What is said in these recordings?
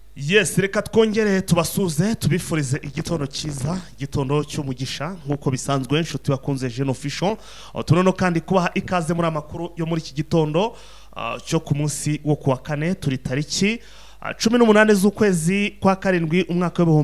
Yes, reka twongere tubasuze tubifurize igitondo cyiza, igitondo cy'umugisha nkuko bisanzwe inshuti bakunze Jeune Official. Tunono kandi kubaha ikaze muri amakuru yo muri iki gitondo cyo ku munsi wo kuwa kane turi tariki 18 z'ukwezi kwa karindwi umwaka wa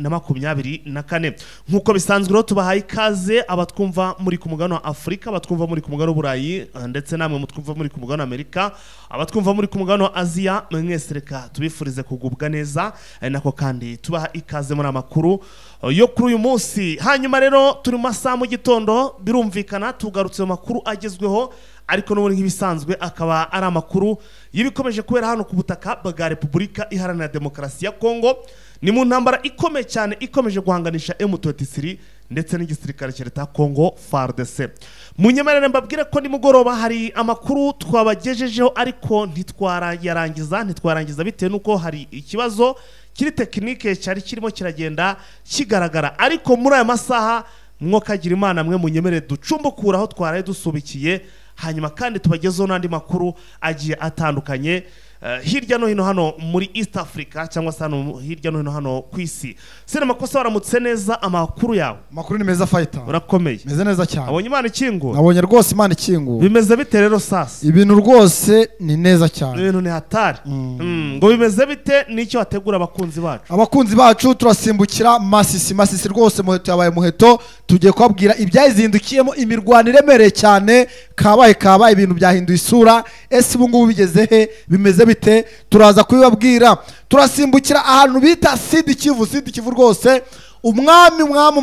2024 nkuko bisanzwe rero tubahaye ikaze abatwumva muri ku mugabane wa Afrika, abatwumva muri ku mugabane w'Uburayi ndetse namwe mutwumva muri ku mugabane wa Amerika, abatwumva muri ku mugabane wa Asia. Mwese reka tubifurize kugubwa neza, nako kandi tubaha ikaze muri amakuru yo kuri uyu munsi. Hanyuma rero turi masaha mu gitondo, birumvikana tugarutse mu makuru agezweho, ariko n'ubundi nk'ibisanzwe akaba ari amakuru y'ibikomeje kubera hano ku butaka bwa Repubulika Iharanira Demokarasi ya Kongo. Ni mu ntambara ikomeye cyane ikomeje guhanganisha M23 ndetse n'igisirikare cya leta ya Kongo FARDC. Munyemerere mbabwire ko ni mugoroba hari amakuru twabagejejeho, ariko ntitwarangiza bitewe nuko hari ikibazo kiri tekinike cyari kirimo kiragenda kigaragara, ariko muri aya masaha mwokagira Imana mwe munyemerere ducumbukura aho twaraye dusubikiye, hanyuma kandi tubagezeho n'andi makuru agiye atandukanye hirya no hino hano muri East Africa cyangwa se hano hirya no hino hano ku isi. Sina makosa waramutse neza, amakuru yawe? Makuru ni meza fighter. Urakomeye? Meze neza cyane. Abonye Imana ikingo? Nabonye rwose Imana ikingo. Bimeze bite rero sasa? Ibintu rwose ni neza cyane. Ibintu ni hatari. Ngo bimeze bite n'icyo wategura abakunzi bacu? Abakunzi bacu turasimbukira Masisi rwose, muheto yabaye muheto, tugiye kubabwira ibyayizindukiyemo imirwano iremereye cyane, kabaye ibintu byahinduye isura. Ese ubu ngubu bigeze he? Bimeze bite? Turaza kubibabwira. Turasimbukira ahantu bita Sud Kivu rwose. Umwami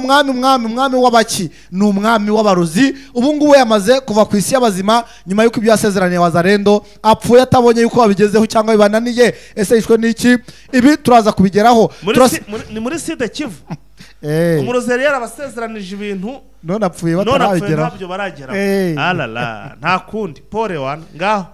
w'abaki ni umwami w'abarozi. Ubu ngubu yamaze kuva ku isi y'abazima nyuma y'uko ibyo yasezeraniye Wazalendo apfuye atabonye yuko babigezeho cyangwa bibananiye. Ese yishwe n'iki? Ibi turaza kubigeraho. Ni muri Sud Kivu. Umurozeri yarabasezeranije ibintu none apfuye batarabigeraho. Ntabyo barageraho. Alala nta kundi pole wana ngaho.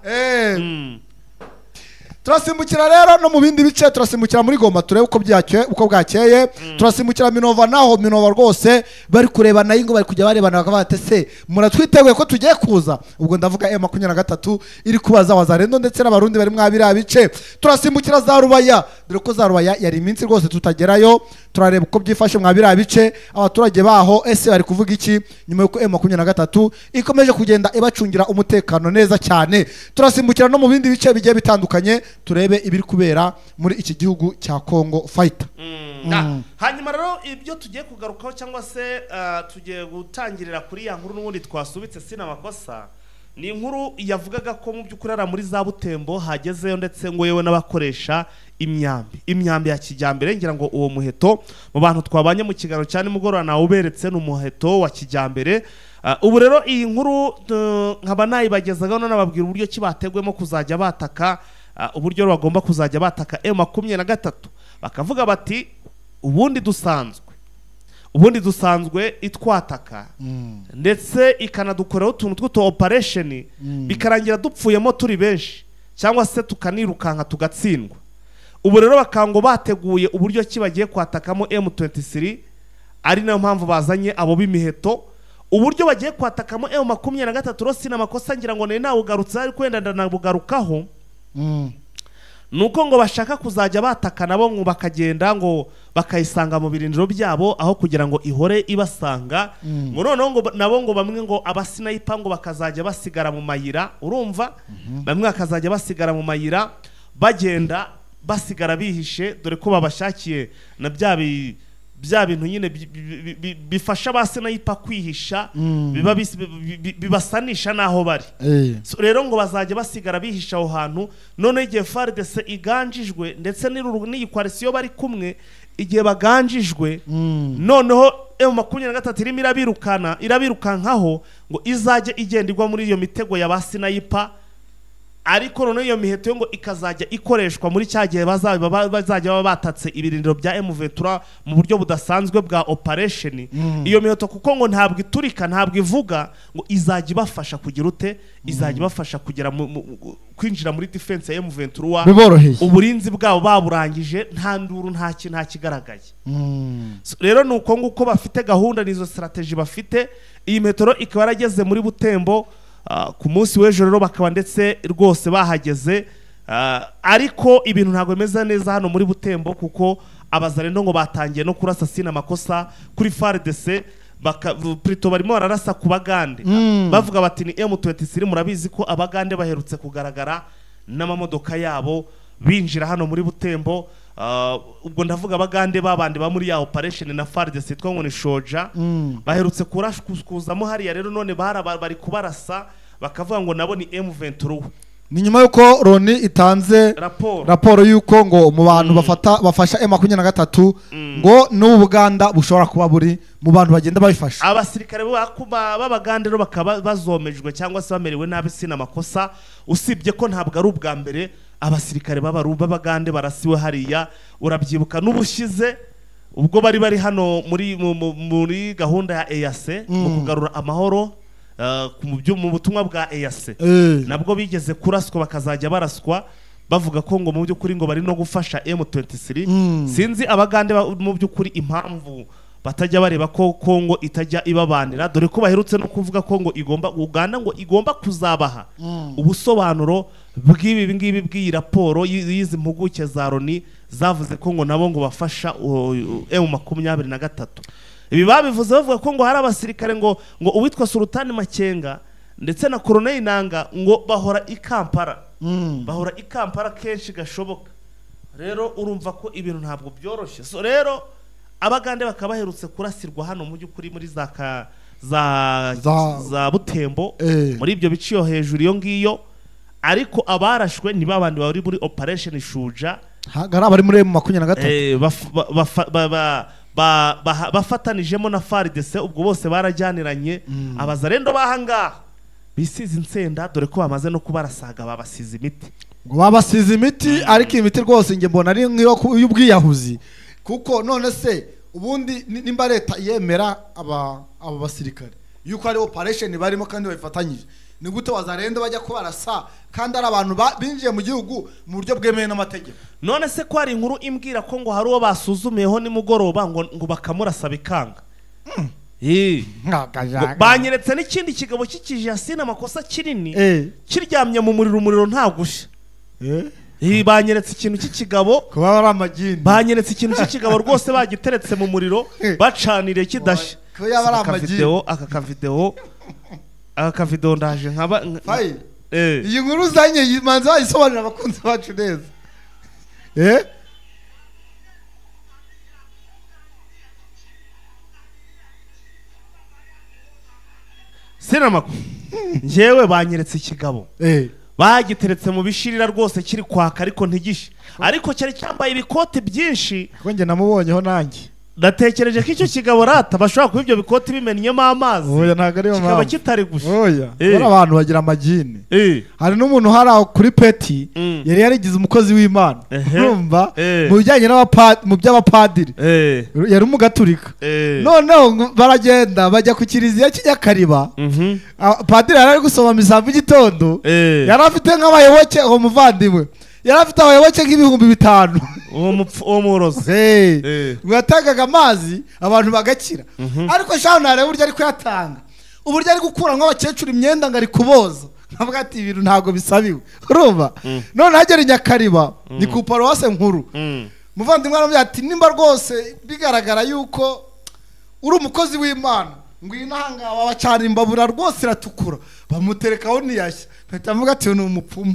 Turasimbukira rero no mu bindi bice, turasimbukira muri Goma turebe uko bwakeye. Turasimbukira Minova rwose, bari kureba nayo ngo bari kujya barebana bakabate se muratwiteguye ko tugiye kuza. Ubwo ndavuga M23 iri kubaza Wazalendo ndetse n'abarundi bari mwabira bice. Turasimbukira za Rubaya, dore ko za Rubaya yari iminsi rwose tutagerayo. Turareba uko byifashe mwabira bice, abaturage baho ese bari kuvuga iki nyuma y'uko M23 ikomeje kugenda ibacungira umutekano neza cyane. Turasimbukira no mu bindi bice bigiye bitandukanye, turebe ibiri kubera muri iki gihugu cya Kongo fighter. Hanyuma rero ibyo tugiye kugarukaho cyangwa se tugiye gutangirira kuri ya nkuru n'ubundi twasubitse sina makosa. Ni inkuru yavugaga ko mu by'ukuri ara muri za Butembo hagezeyo ndetse ngo yewe n'abakoresha imyambi ya kijyambere. Ngira ngo uwo muheto mu bantu twabanye mu kiganiro cyane mugorora nawe uberetse n'umuheto wa kijyambere. Ubu rero iyi nkuru nkaba nayibagezaga none nababwira uburyo kibategwemo kuzajya bataka, uburyo bagomba kuzajya bataka M23. Bakavuga bati ubundi dusanzwe itwataka ndetse ikanadukoraho utuntu tw'utu operation bikarangira dupfuyemo turi benshi cyangwa se tukanirukanka tugatsindwa. Ubu rero bakango bateguye uburyo kibagiye kwatakamo M23, ari nayo mpamvu bazanye abo bimiheto. Uburyo bagiye kwatakamo M23 rose na makosa ngira ngo nawe ugarutse ari kwenda ndanabugarukaho. Nuko ngo bashaka kuzajya bataka nabo ngo bakagenda ngo bakayisanga mu birindiro byabo aho kugira ngo ihore ibasanga. Ngo noneho ngo nabo ngo bamwe ngo abasniper ngo bakazajya basigara mu mayira, urumva? Bamwe bakazajya basigara mu mayira bagenda basigara bihishe, dore ko babashakiye na bya bintu nyine bifasha abasniper kwihisha, bibasanisha naho bari. Rero ngo bazajya basigara bihisha aho hantu. None igihe FARDC iganjijwe ndetse n'iyi coalition bari kumwe, igihe baganjijwe noneho M23 irimo irabirukankaho ngo izajye igenderwa muri iyo mitego ya basniper. Ariko none iyo miheto ngo ikazajya ikoreshwa muri cyagiye bazajya batatse ibirindiro bya M23 mu buryo budasanzwe bwa operation. Iyo miheto kuko ngo ntabwo iturika, ntabwo ivuga, ngo izajya ibafasha kugira ute, izajya ibafasha kugera kwinjira muri defense ya M23 biboroheye. Uburinzi bwabo baburangije, nta nduru nta kigaragaye. Rero nuko nguko bafite gahunda nizo strategy bafite. Iyi metero ikaba yarageze muri Butembo ku munsi w'ejo rero bakaba ndetse rwose bahageze ariko ibintu ntabwo bimeze neza hano muri Butembo kuko abazarendo ngo batangiye no kurasa sina amakosa kuri FARDC Prito barimo bararasa ku bagande bavuga bati ni M23 murabizi ko abagande baherutse kugaragara n'amamodoka yabo binjira hano muri Butembo. Ubwo ndavuga abagande babandi ba muri ya operation na FARDC twa ngo ni shoja baherutse kurashkuzamo hariya rero none bari kubarasa bakavuga ngo nabo ni M23. Ni nyuma yuko Loni itanze raporo yuko ngo mu bantu bafasha M23 ngo n'ubu Buganda bushobora kuba buri mu bantu bagenda babifasha. Abasirikare b'abagande rero bakaba bazomejwe cyangwa se bamerewe nabi sina makosa, usibye ko ntabwo ari ubwa mbere abasirikare b'abagande barasiwe hariya. Urabyibuka n'ubushize ubwo bari hano muri gahunda ya EAC mu kugarura amahoro mu butumwa bwa EAC nabwo bigeze kuraswa bakazajya baraswa bavuga ko ngo mu by'ukuri ngo bari no gufasha M23. Sinzi abagande mu by'ukuri impamvu batajya bareba ko Kongo itajya ibabanira, dore ko baherutse no kuvuga ko ngo Uganda ngo igomba kuzabaha ubusobanuro bw'ibi ngibi bw'iyi raporo y'izi mpuguke za Loni zavuze ko ngo nabo ngo bafasha M23. Ibi babivuze bavuga ko ngo hari abasirikare ngo uwitwa Sultani Makenga ndetse na Colonel Nanga ngo bahora i Kampala kenshi gashoboka. Rero urumva ko ibintu ntabwo byoroshye. So rero abagande bakaba baherutse kurasirwa hano mu by'ukuri muri za Butembo muri ibyo biciyo hejuru iyo ngiyo, ariko abarashwe ni babandi bari muri operation Shuja hagara bari muri M23 bafatanijemo na FARDC. Ubwo bose barajyaniranye abazarendo bahanga bisize insenda, dore ko bamaze no kubarasaga babasize imiti ngo babasize imiti. Ariko imiti rwose nge mbona ari y'ubwiyahuzi, kuko none se ubundi nimba leta yemera aba basirikare yuko ari operation barimo kandi bayifatanyije, ni gute wazarendo bajya kubarasa kandi ari abantu binjiye mu gihugu mu buryo bwemewe n'amategeko? None se ko hari inkuru imbwira ko ngo hari uwo basuzumiyeho nimugoroba ngo bakamurasa bikanga. Banyeretse n'ikindi kigabo kikije asina amakosa kinini kiryamye mu umuriro nta gusha. Banyeretse ikintu cy'ikigabo kuba ari amagini, banyeretse ikintu cy'ikigabo rwose bagiteretse mu muriro bacaniriye kidashya. Aka kavideo ndaje nkaba iyi nkuru zanye yimanza yisobanura abakunzi bacu neza. Sinamako njewe banyeretse ikigabo bagiteretse mu bishirira rwose kiri kwaka ariko ntigishe, ariko cyari cyambaye ibikote byinshi. Ko nge namubonyeho nanjye ndatekereje ko icyo kigabo rata bashobora kuba ibyo bikoti bimennyemo amazi. Oya ntago ari kikaba kitari gusha. Oya bari abantu bagira amagini. Hari n'umuntu hari kuri Peti yari yarigize umukozi w'Imana urumva mu bijyanye mu by'abapadiri yari umugaturika. Noneho baragenda bajya ku kiliziya cy'Inyakariba, padiri yari gusoma misa mu gitondo, yari afite nk'abayoboke uwo muvandimwe yari afite abayoboke nk'ibihumbi 5. uwo murozi yatangaga amazi abantu bagakira. Ariko shano nareba uburyo ari kuyatanga, uburyo ari gukura nk'abakecuru imyenda ngo ari kuboza, nkavuga ati ibintu ntabwo bisabiwe urumva. None hagera Inyakariba ni ku paruwase nkuru, muvandimwe aramubwira ati nimba rwose bigaragara yuko uri umukozi w'Imana ngwino ahanga babacana imbabura rwose iratukura, bamuterekaho niyashya. Mpita mvuga ati ni umupfumu.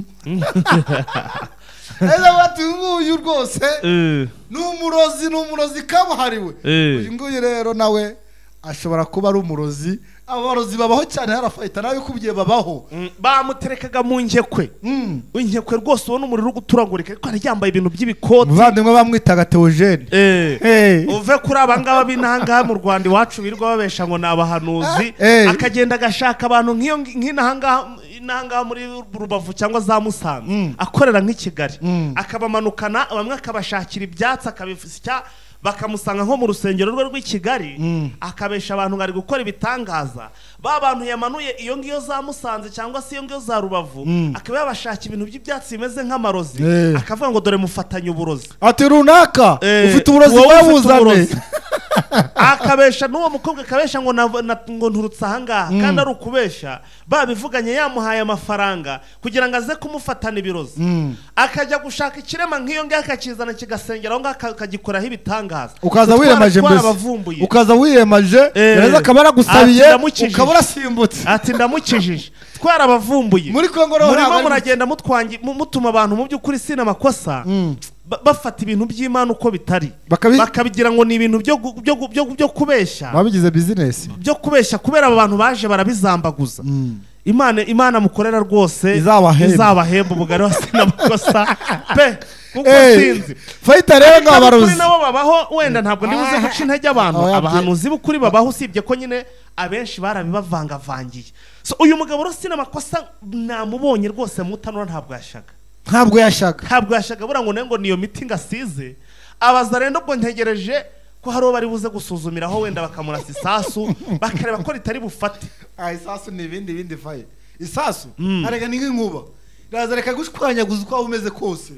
Eza bati nguyu rwose ni umurozi kabuhariwe. Uyu nguyu rero nawe ashobora kuba ari umurozi. Abarozi babaho cyane harafayita nawe kubigiye babaho. Bamuterekaga mu nkekwe. Inkekwe rwose ubona umuriro guturagurika ariko yambaye ibintu by'ibikoti. Muvandimwe bamwitaga Theogene. Uve kuri abangaba b'inanga mu Rwanda iwacu birirwa babesha ngo ni abahanuzi, akagenda agashaka abantu nk'inanga muri Rubavu cyangwa za Musanze akorera nk'Ikigali, akabamanukana bamwe akabashakira ibyatsi akabifisya bakamusanga nko mu rusengero rwe rw'Ikigali, akabesha abantu ngari gukora ibitangaza. Ba bantu yamanuye iyo ngiyo za Musanze cyangwa se iyo ngiyo za Rubavu, akaba yabashaka ibintu by'ibyatsi bimeze nk'amarozi, akavuga ngo dore mufatanye uburozi. Ati runaka ufite uburozi bwabuzane. akabesha n'uwo mukobwa akabesha ngo ngo nturutse ahangaha kandi ari ukubesha babivuganye yamuhaye amafaranga kugira ngo aze kumufatana ibirozi akajya gushaka ikirema nk'iyo ngaho akakizana kigasengera aho ngaho akagikoraho ibitangaza ukaza wiremaje mbese ukaza wiremaje neza akaba aragusabiye ukaba urasimbutse ati ndamukijije twarabavumbuye muri Kongo murimo muragenda mutuma abantu mu by'ukuri sina amakosa bafata ibintu by'Imana uko bitari bakabigira ngo ni ibintu byo kubeshya babigize business byo kubeshya kubera aba bantu baje barabizambaguza Imana mukorera rwose izabahemba ubugari wa sina amakosa pe kuko sinzi fayita rero ngabaruzi nabo babaho wenda ntabwo ndibuze guca intege abantu abahanuzi b'ukuri babaho usibye ko nyine abenshi barabibavangavangiye so uyu mugabo rero sina amakosa namubonye rwose mutanura ntabwo yashaga bura ngo niyo miti ngasize abaza rero ubwo ntegereje ko hari bari buze gusuzumiraho wenda bakamurasa isasu bakareba ko ritari bufate isasu ni ibindi faye isasu arega ni nk'inkuba raza reka gushwanyaguza uko umeze kose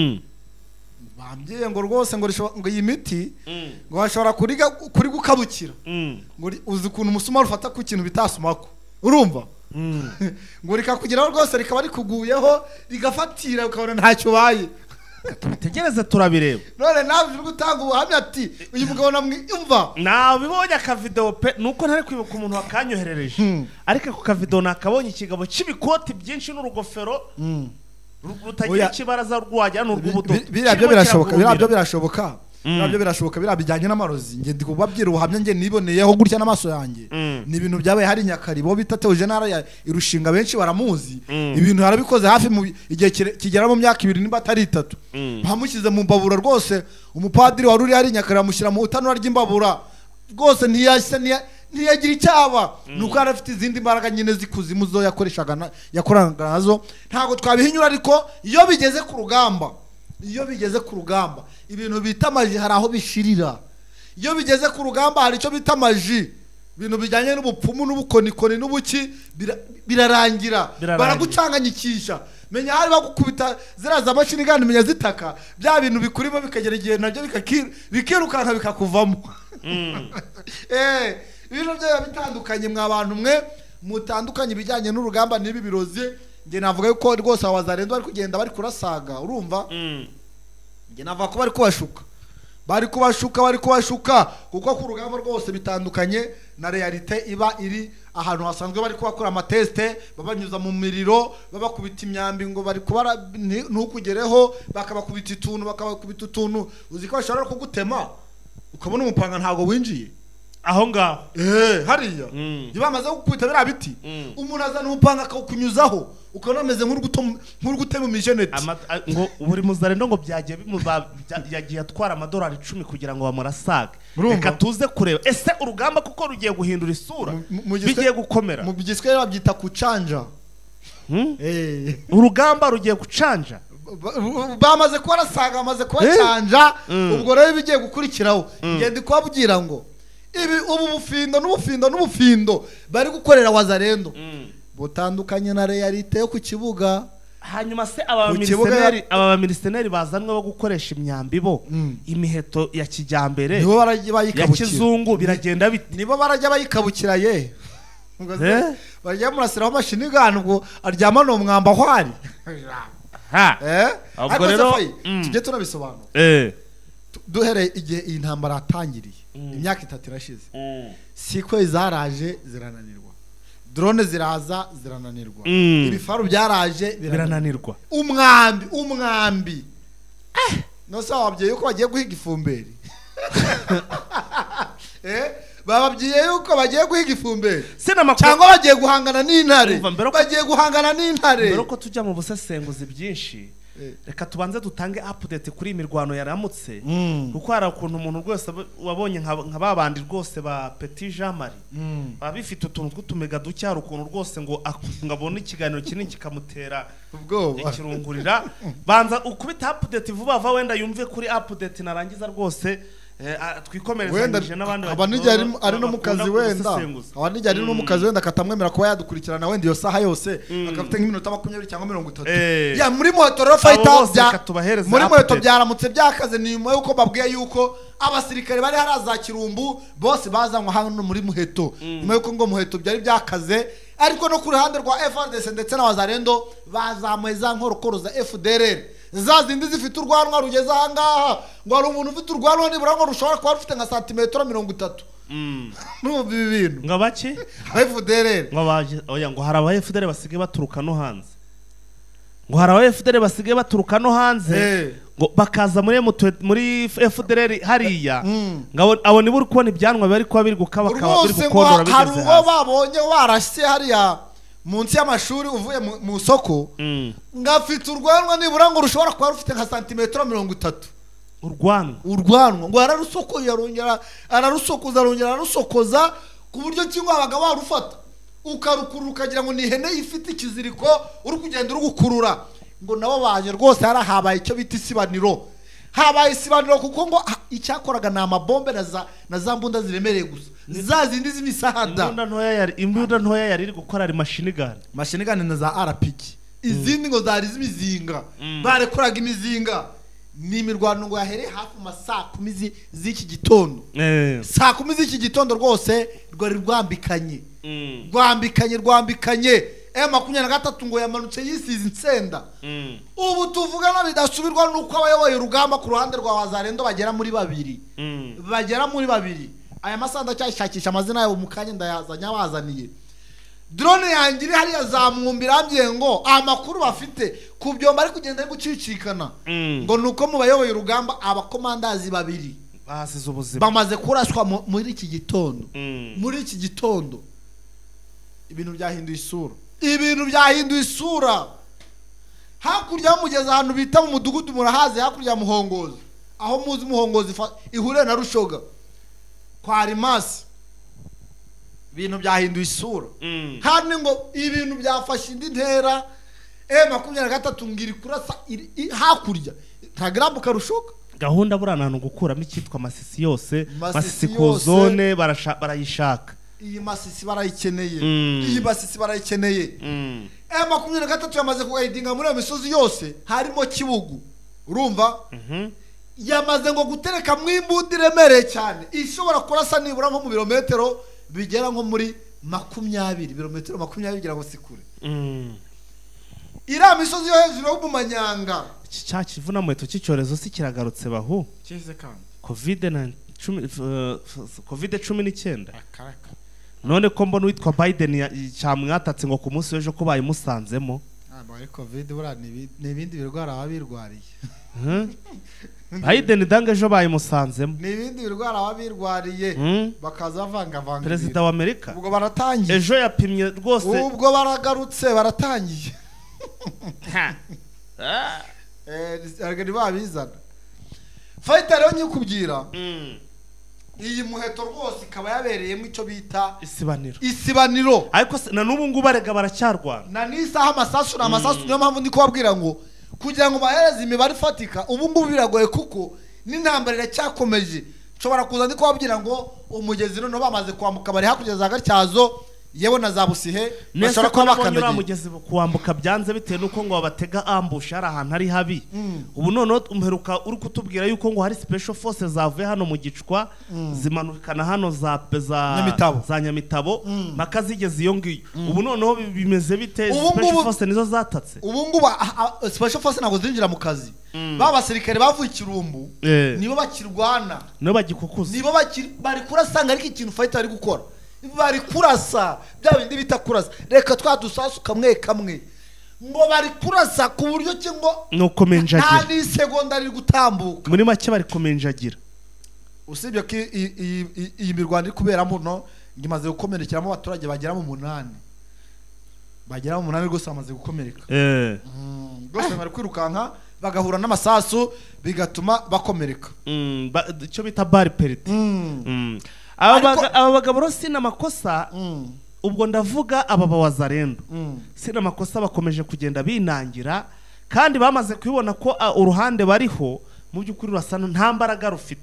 bambye ngo rwose ngo iyi miti ngo hashobora kuri gukabukira ngo uzi kuntu umusuma rufata ku kintu bitasumako urumva ngo rikakugeraho rwose rikaba rikuguyeho rigafatira ukabona ntacyo baye tubitegereze turabireba none nawe uri gutanga ubuhamya ati uyu mugabo namwumva nabibonye akavideo pe nuko ntari kwibuka umuntu wakanyoherereje ariko ako kavideo nakabonye ikigabo cy'ibikoti byinshi n'urugofero rutagira ikibaraza rwajya n'urw'ubudodo birabyo birashoboka birabijyanye n'amarozi nge ndi kubabwira ubuhamya nge niboneyeho gutya n'amaso yanjye ni ibintu byabaye hari Nyakaribo bita Theogene ya irushinga benshi baramuzi ibintu harabikoze hafi mu igihe kigera mu myaka 2 nimba atari 3 bamushyize mu mbabura rwose umupadiri wari uri hari Nyakaribo amushyira mu utanura ry'imbabura rwose ntiyagira icyaba nuko arafite izindi mbaraga nyine zikuzimu zo yakoranaga nazo ntago twabihinyura ariko iyo bigeze ku rugamba ibintu bita maji hari aho bishirira iyo bigeze ku rugamba hari icyo bita maji ibintu bijyanye n'ubupfumu n'ubukonikoni n'ubuki birarangira baragucanganyikisha menya hari bagukubita ziraza mashini kandi menya zitaka bya bintu bikurimo bikagera igihe nabyo bikirukanka bikakuvamo ibintu bya bitandukanye mwa bantu mwe mutandukanye bijyanye n'urugamba n'ibi birozi nge navuga yuko rwose abazarendo bari kugenda bari kurasaga urumva nge navuga ko bari kubashuka kuko ku rugamba rwose bitandukanye na realite iba iri ahantu hasanzwe bari kubakora amateste babanyuza mu miriro babakubita imyambi ngo bari kubara ntukugereho bakabakubita utuntu uzi ko bashobora kugutema ukabona umupanga ntago winjiye aho ngaho hariya bamaze gukubita biriya biti umuntu azana umupanga akawukunyuzaho ukabona ameze nk'uri gutema imijeneti ngo buri muzarendo ngo yagiye atwara amadolari 10 kugira ngo bamurasage reka tuze kureba ese urugamba kuko rugiye guhindura isura bigiye gukomera mu giswahili babyita kucanja urugamba rugiye gucanja bamaze kubarasaga bamaze kubacanja ubwo rero bigiye gukurikiraho ngende kubabwira ngo ubu n'ubufindo bari gukorera wazarendo butandukanye na realite yo ku kibuga hanyuma se aba ministeri bazanwe bo gukoresha imyambi bo imiheto ya kijyambere nibo ya kizungu biragenda bite nibo barajya bayikabukira ye barajya murasiraho mashini gani ubwo aryama no mwamba hwari ubwo rero tujye turabisobanura duhereye igihe iyi ntambara yatangiriye imyaka 3 irashize siko zaraje zirananirwa drone ziraza zirananirwa ibifaru byaraje birananirwa umwambi no sawa babyeyi yuko bagiye guhiga ifumberi bababwiye yuko bagiye guhiga ifumberi cyangwa bagiye guhangana n'intare mbere ko tujya mu busesenguzi byinshi reka tubanze dutange update kuri imirwano yaramutse kuko hari ukuntu umuntu rwose wabonye nka babandi rwose ba Petit Jean Marie babifite utuntu tw'utumega duke hari ukuntu rwose ngo abone ikiganiro kinini kikamutera ubwoba ikirungurira banza ukubita update vuba wenda yumve kuri update narangiza rwose twikomerezanyije n'abandi abanijya ari no mu kazi wenda abanijya ari no mu kazi wenda katamwemera kuba yadukurikirana wenda iyo saha yose akafite nk'iminota 20 cyangwa 30 ya muri moto rero fighter muri moto byaramutse byakaze ni nyuma yuko babwiye yuko abasirikare bari haraza Kirumbu bose bazanywa hano muri Muheto nyuma yuko ngo Muheto byari byakaze ariko no ku ruhande rwa FRDC ndetse n'abazarendo bazamuye za nkorokoro za FDLR za zindi zifite urwanwa rugeze ahangaha ngo ari umuntu ufite urwanwa nibura ngo rushobora kuba rufite nka santimetero 30 n'ubu ibintu ngo baki FDLR ngo baje oya ngo hari aba FDLR basigaye baturuka no hanze ngo hari aba FDLR basigaye baturuka no hanze ngo bakaza muri FDLR hariya ngo abo ni buri kubona ibyanwa bari kuba biri gukaba biri gukondora bigeze hari uwo babonye warashye hariya munsi y'amashuri uvuye mu soko ngafite urwanwa nibura ngo rushobora kuba rufite nka santimetero 30 urwanwa ngo ararusoko yarongera ararusokoza arongera ararusokoza ku buryo kimwe abaga barufata ukarukurura ukagira ngo ni ihene ifite ikiziriko uri kugenda uri gukurura ngo nabo baje rwose harahabaye icyo bita isibaniro habaye isibaniro kuko ngo icyakoraga na amabombe na za mbunda ziremereye gusa za zindi z'imisahada imbunda ntoya yari iri gukora ari machine gun na za RPG izindi ngo zari z'imizinga barekoraga imizinga ni imirwano ngo yahere hafi masaa 10 z'iki gitondo saa 10 z'iki gitondo rwose rwari rwambikanye M23 ngo yamanutse yisize insenda ubu tuvugana bidasubirwa nuko abayoboye urugamba ku ruhande rwa Wazarendo bagera muri babiri aya masanda cyashakisha amazina yabo mukanye ndayazanya bazaniye drone yangiri hari yazamwumbira ambye ngo amakuru bafite ku byomba ari kugenda ari gucicikana ngo nuko mu bayoboye urugamba abakomandazi babiri basize ubuzima bamaze kuraswa muri iki gitondo ibintu byahinduye isura hakurya mugeza ahantu bita mu mudugudu murahaze hakurya muhongozi aho muzi muhongozi ihure na Rushoga kwa Rimasi ibintu byahinduye isura kandi ngo ibintu byafashe indi ntera M23 ngiri kurasa hakurya ntagambuka Rushoga gahunda buranantu gukuramo ikitwa Masisi yose Masisi ko zone barayishaka iyi Masisi barayikeneye M23 yamaze kugaidinga muri misozi yose harimo Kibugu urumva yamaze ngo gutereka mwimbunda remereye cyane ishobora kurasa nibura nko mu birometero bigera nko muri 20 birometero 20 bigira ngo sikure ira misozi yo hejuru yo mu manyanga cya kivuna mweto cy'icyorezo si kiragarutse bahu cyeze kandi COVID-19 none ko mbona witwa Biden cyamwatatse ngo ku munsi w'ejo ko bayimusanzemo bari COVID bura ni ibindi birwara abirwariye Biden dange ejo bayimusanzemo ni ibindi birwara abirwariye bakaza vanga Perezida wa Amerika ubwo baratangiye ejo yapimye rwose ubwo baragarutse baratangiye aragari babizana fighter rero nyikubwira iyi Muheto rwose ikaba yabereyemo icyo bita isibaniro ariko na nubu ngubu barega baracyarwana na nisaha amasasu niyo mpamvu ndi kubabwira ngo kugira ngo bahereze imibare ifatika ubu ngubu biragoye kuko n'intambara iracyakomeje nshobora kuza ndi kubabwira ngo umugezi none bamaze kwambuka bari hakurya za Gatyazo yewe na za Busihe bashobora kuba bakandagira mugezi kuambuka byanze bitewe nuko ngo babatega ambush ari ahantu ari habi ubu none umperuka uri kutubwira yuko ngo hari special forces zavuye hano mu Gicwa zimanukana hano za Nyamitabo makazigeze iyo ngiyo ubu noneho bimeze bite special forces nizo zatatse ubu ngubu special forces nago zinjira mu kazi babasirikare bavuye Kirumbu nibo bakirwana nibo bagikukuza nibo bari kurasanga ariko ikintu fighter ari gukora bari kurasa bya bindi bita kurasa reka twadusasu kamwe ngo bari kurasa ku buryo ki ngo nuko menjagira nta segonda ari gutambuka muri make bari komenjagira usibye ko iyi mirwano iri kubera muno ngimaze gukomerekeramo abaturage bagera mu 8 rwose bamaze gukomereka rwose bari kwirukanka bagahura n'amasasu bigatuma bakomereka icyo bita bari perite aba bagabo rero sina makosa ubwo ndavuga aba Wazarendo sina makosa bakomeje kugenda binangira kandi bamaze kwibona ko uruhande bariho mu byukuri rusana nta mbaraga rufite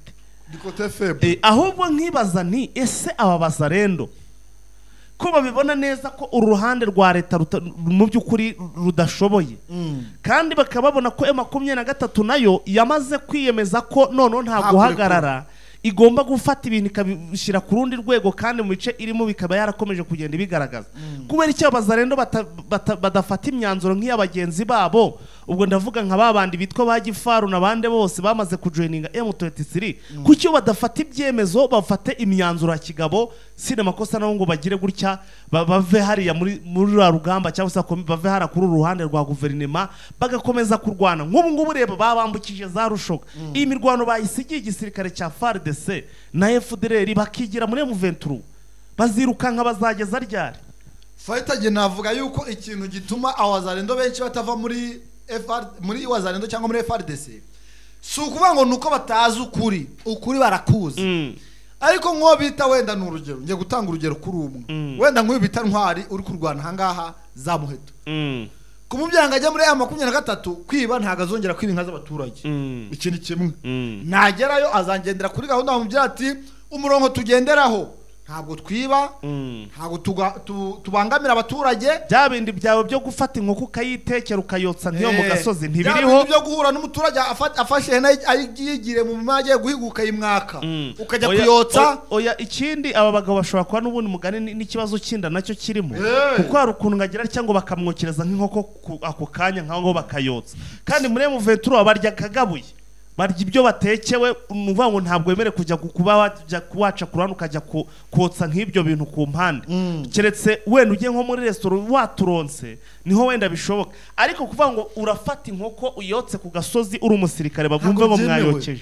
Dikote faible. ahubwo nkibaza nti ese aba bazarendo ko babibona neza ko uru ruhande rwa leta mu by'ukuri rudashoboye kandi bakababona ko M23 nayo yamaze kwiyemeza ko none nta guhagarara igomba gufata ibintu ikabishyira ku rundi rwego kandi mu bice irimo bikaba yarakomeje kugenda bigaragaza kubera icyo abazarendo badafata imyanzuro nk'iy'abagenzi babo ubwo ndavuga nka babandi bitwa ba Gifaru nabande bose bamaze kujoininga M23 kucyo badafata ibyemezo bafate imyanzuro ya kigabo sine makosa naho ngo bagire gutya bave hariya muri rugamba cyangwa se bave hara kuri uruhande rwa guverinema bagakomeza kurwana nk'ubu ngubu reba babambukije za Rushoka iyi mirwano bayisigiye igisirikare cya FARDC na FDLR bakigira muri M23 bazirukanka bazageza ryari Fighter je navuga yuko ikintu gituma abazarendo benshi batava muri wazarendo cyangwa muri FARDC si ukuvuga ngo nuko batazi ukuri barakuzi ariko nko bita wenda n'urugero ngiye gutanga urugero kuri umwe wenda nk'uyu bita Ntwari uri kurwana hangaha za Muheto kumubyanga ajya muri M23 kwiba ntago azongera kwiba inka z'abaturage ikintu kimwe nagerayo azangendera kuri gahunda bamubwira ati umurongo tugenderaho ntabwo twiba ntabwo tubangamira abaturage bya bindi byawe byo gufata inkoko kayitekera ukayotsa ntiyo mu gasozi ntibiriho byo guhura n'umuturage afashe hena ayigire mu maje guhiguka yimwaka ukajya kuyotsa oya ikindi aba bagabo bashobora kuba n'ubundi mugani n'ikibazo kinda nacyo kirimo kuko hari ukuntu ngagira cyangwa bakamwokereza nk'inkoko ako kanya nkaho bakayotsa kandi muri M23 barya kagabuye barya ibyo batekewe nuvuga ngo ntabwo wemere kujya kuba wajya kuwaca kurana ukajya kotsa nk'ibyo bintu ku mpande keretse wenda ugiye nko muri restaurant waturonse niho wenda bishoboka ariko kuvuga ngo urafata inkoko uyotse ku gasozi uri umusirikare babumve ngo mwayokeje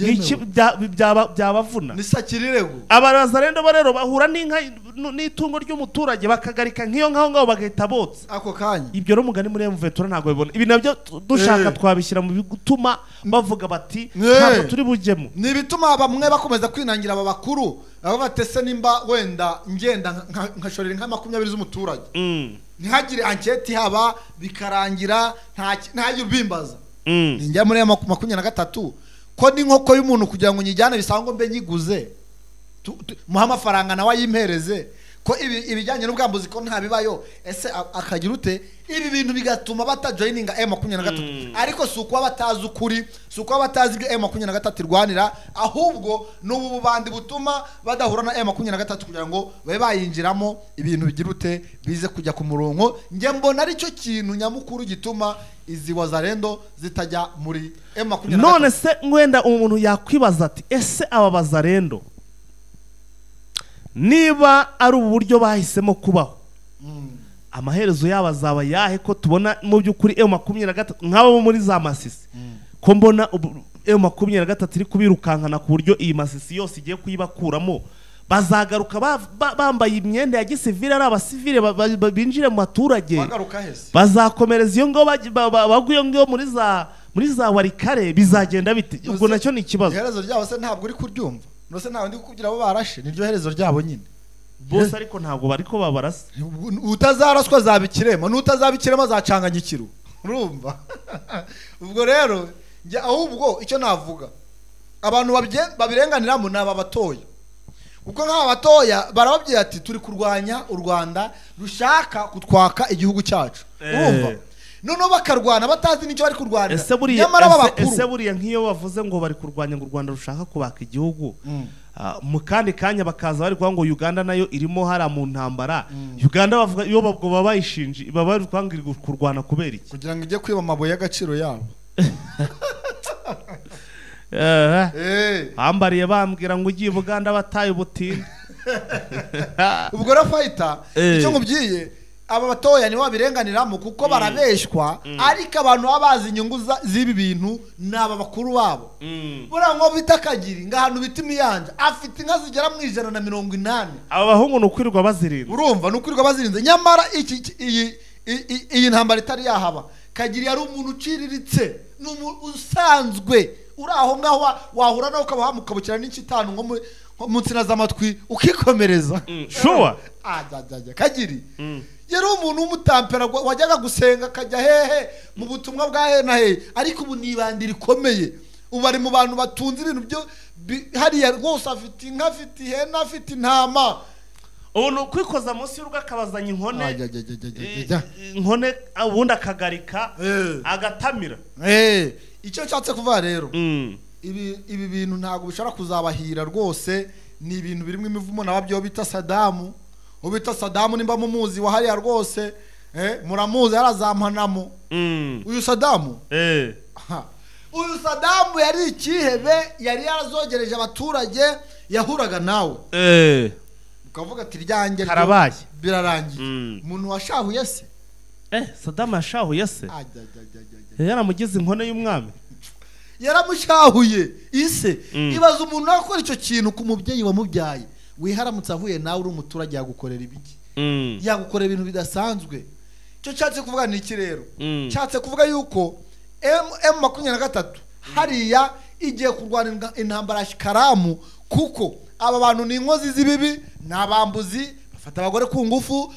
byabavuna nisakirirego abazarendo rero bahura n'inka n'itungo ry'umuturage bakagarika nk'iyo ngaho bagahita botsa ako kanya ibyo no mugani muri M23 ntabwo bibona ibi nabyo dushaka twabishyira mu bituma bavuga bati ntabwo turi bujyemo ni bituma bamwe bakomeza kwinangira aba bakuru abo batese nimba wenda ngenda nkashorera inka 20 z'umuturage ntihagire anketi haba bikarangira ntagire ubimbaza njya muri 23 ko ni nkoko y'umuntu kugira ngo nyijyane bisango mbe nyiguze muha amafaranga nawe yimpereze ko ibijyanye n'ubwambuzi ko ntabibayo ese akagira ute ibi bintu bigatuma batajoininga M23 ariko suko batazi ukuri suko batazi ibyo M23 irwanira ahubwo n'ubu bandi butuma badahura na M23 kugira ngo babe bayinjiramo ibintu bigira ute bize kujya ku murongo nge mbona ari cyo kintu nyamukuru gituma izi wazarendo zitajya muri M23 none se ngwenda umuntu yakwibaza ati ese aba bazarendo niba ari uburyo bahisemo kubaho amaherezo yabo azaba yahe ko tubona mu by'ukuri M23 nk'abo muri za Masisi ko mbona M23 iri kubirukankana ku buryo iyi Masisi yose igiye kuyibakuramo bazagaruka bambaye imyenda ya gisivile ari abasivile binjire mu baturage bazakomereza iyo ngo baguye ngo muri za Warikare bizagenda bite ubwo nacyo ni ikibazo iherezo ryabo se ntabwo uri kuryumva nose ntawe ndi kugira abo barashe niryo herezo ryabo nyine bose ariko ntabwo bariko babarasa utazaraswa zabikiremo n'utazabikiremo azacanganya ikiru urumva ubwo rero njye ahubwo icyo navuga abantu babirenganiramo naba batoya uko nk'aba batoya barababwiye ati turi kurwanya u Rwanda rushaka kutwaka igihugu cyacu urumva noneho bakarwana batazi n'icyo bari kurwanira ese buriya nk'iyo bavuze ngo bari kurwanya ngo u Rwanda rushaka kubaka igihugu mu kandi kanya bakaza bari kuvuga ngo Uganda nayo irimo hara mu ntambara Uganda bavuga iyo baba bayishinje baba bari kwangirwa kurwana kubera iki kugira ngo ijye kwiba amabuye y'agaciro yabo bambariye bambwira ngo ugiye Uganda bataye ubutinde ubwo Fighter icyo nkubwiye aba batoya ni wabirenganiramo kuko barabeshwa ariko abantu babazi inyungu z'ibi bintu naba bakuru babo bura ngo bitakagiri ngahanu bitimi yanje afite inka zigera mu 180 aba bahungu nukwirirwa bazirinda urumva nukwirirwa bazirinze nyamara iyi ntambara itari yahaba kagiri yari umuntu uciriritse usanzwe uraho ngaho wahura nawe ukaba hamukabukira n'ikitanu nko mu nsina z'amatwi ukikomereza sure kagiri yari umuntu w'umutampera wajyaga gusenga kajya hehe mu butumwa bwa he na he ariko ubu nibandira ikomeye ubu ari mu bantu batunze ibintu byo hariya rwose, afite inka, afite ihene, afite intama. ubu ni ukwikoza munsi y'urugo akabazanya inkone ubundi akagarika agatamira. Icyo nshatse kuvuga rero, ibi bintu ntabwo bishobora kuzabahira rwose. Ni ibintu birimo imivumo n'ababyo bita Sadamu. Ubita Sadamu nimba mumuzi wa hariya rwose, muramuzi yarazampanamo. Uyu Sadamu uyu Sadamu yari ikihebe, yari yarazogereje abaturage, yahuraga nawe ukavuga ati ryanjye karabaye birarangiye. Umuntu washahuye se, Sadamu yashahuye se, yaramugize inkone y'umwami, yaramushahuye ise. Ibaza umuntu akora icyo kintu ku mubyeyi wamubyaye, wiharamutse ahuye nawe uri umuturage yagukorera ibiki? Yagukorera ibintu bidasanzwe. Cyo cyatse kuvuga ni iki rero? Cyatse kuvuga yuko M23 hariya igiye kurwana intambara shikaramu, kuko aba bantu ni inkozi z'ibibi, nabambuzi bafata abagore ku ngufu.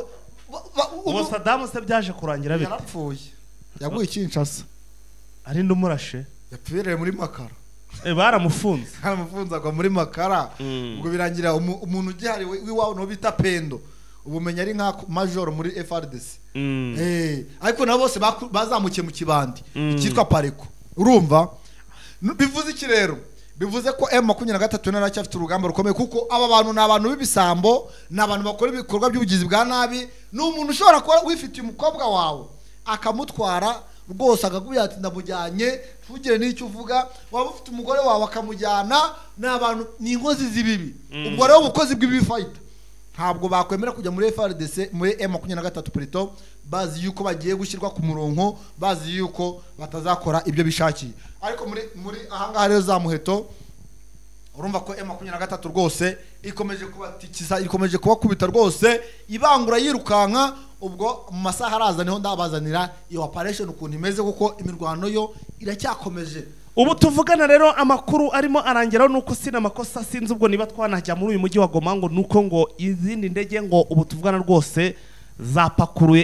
uwo Sadamu se byaje kurangira bite? Yarapfuye, yaguye Kinshasa, ari ndumurashe, yapfiriye muri Makara. Baramufunze, agwa muri Makara. Ubwo birangira umuntu ugihari w'iwawe no bita Pendo, ubumenya ari nka major muri FRDC. Ariko nabo bose bazamukiye mu kibandi cyitwa Pareko. Urumva bivuze iki rero? Bivuze ko M23 naracyafite urugamba rukomeye, kuko aba bantu ni abantu b'ibisambo, ni abantu bakora ibikorwa by'ubugizi bwa nabi. Ni umuntu ushobora kuba wifitiye umukobwa wawe akamutwara rwose, akakubwira ati ndamujyanye, ntugire n'icyo uvuga. Waba ufite umugore wawe akamujyana. Ni abantu, ni inkozi z'ibibi. Ubwo rero ubukozi bw'ibibi fighter ntabwo bakwemera kujya muri FRDC, muri M23 plutôt, bazi yuko bagiye gushyirwa ku murongo, bazi yuko batazakora ibyo bishakiye. Ariko muri ahangaha rero za muheto, urumva ko M23 rwose ikomeje kubatikiza, ikomeje kubakubita rwose, ibangura yirukanka. Ubwo mu masaha araza niho ndabazanira iyo operation ukuntu imeze, kuko imirwano yo iracyakomeje. Ubu tuvugana rero amakuru arimo arangeraho nuko sina makosa, sinzi ubwo niba twanajya muri uyu mujyi wa Goma, ngo nuko ngo izindi ndege ngo ubu tuvugana rwose zapakuruye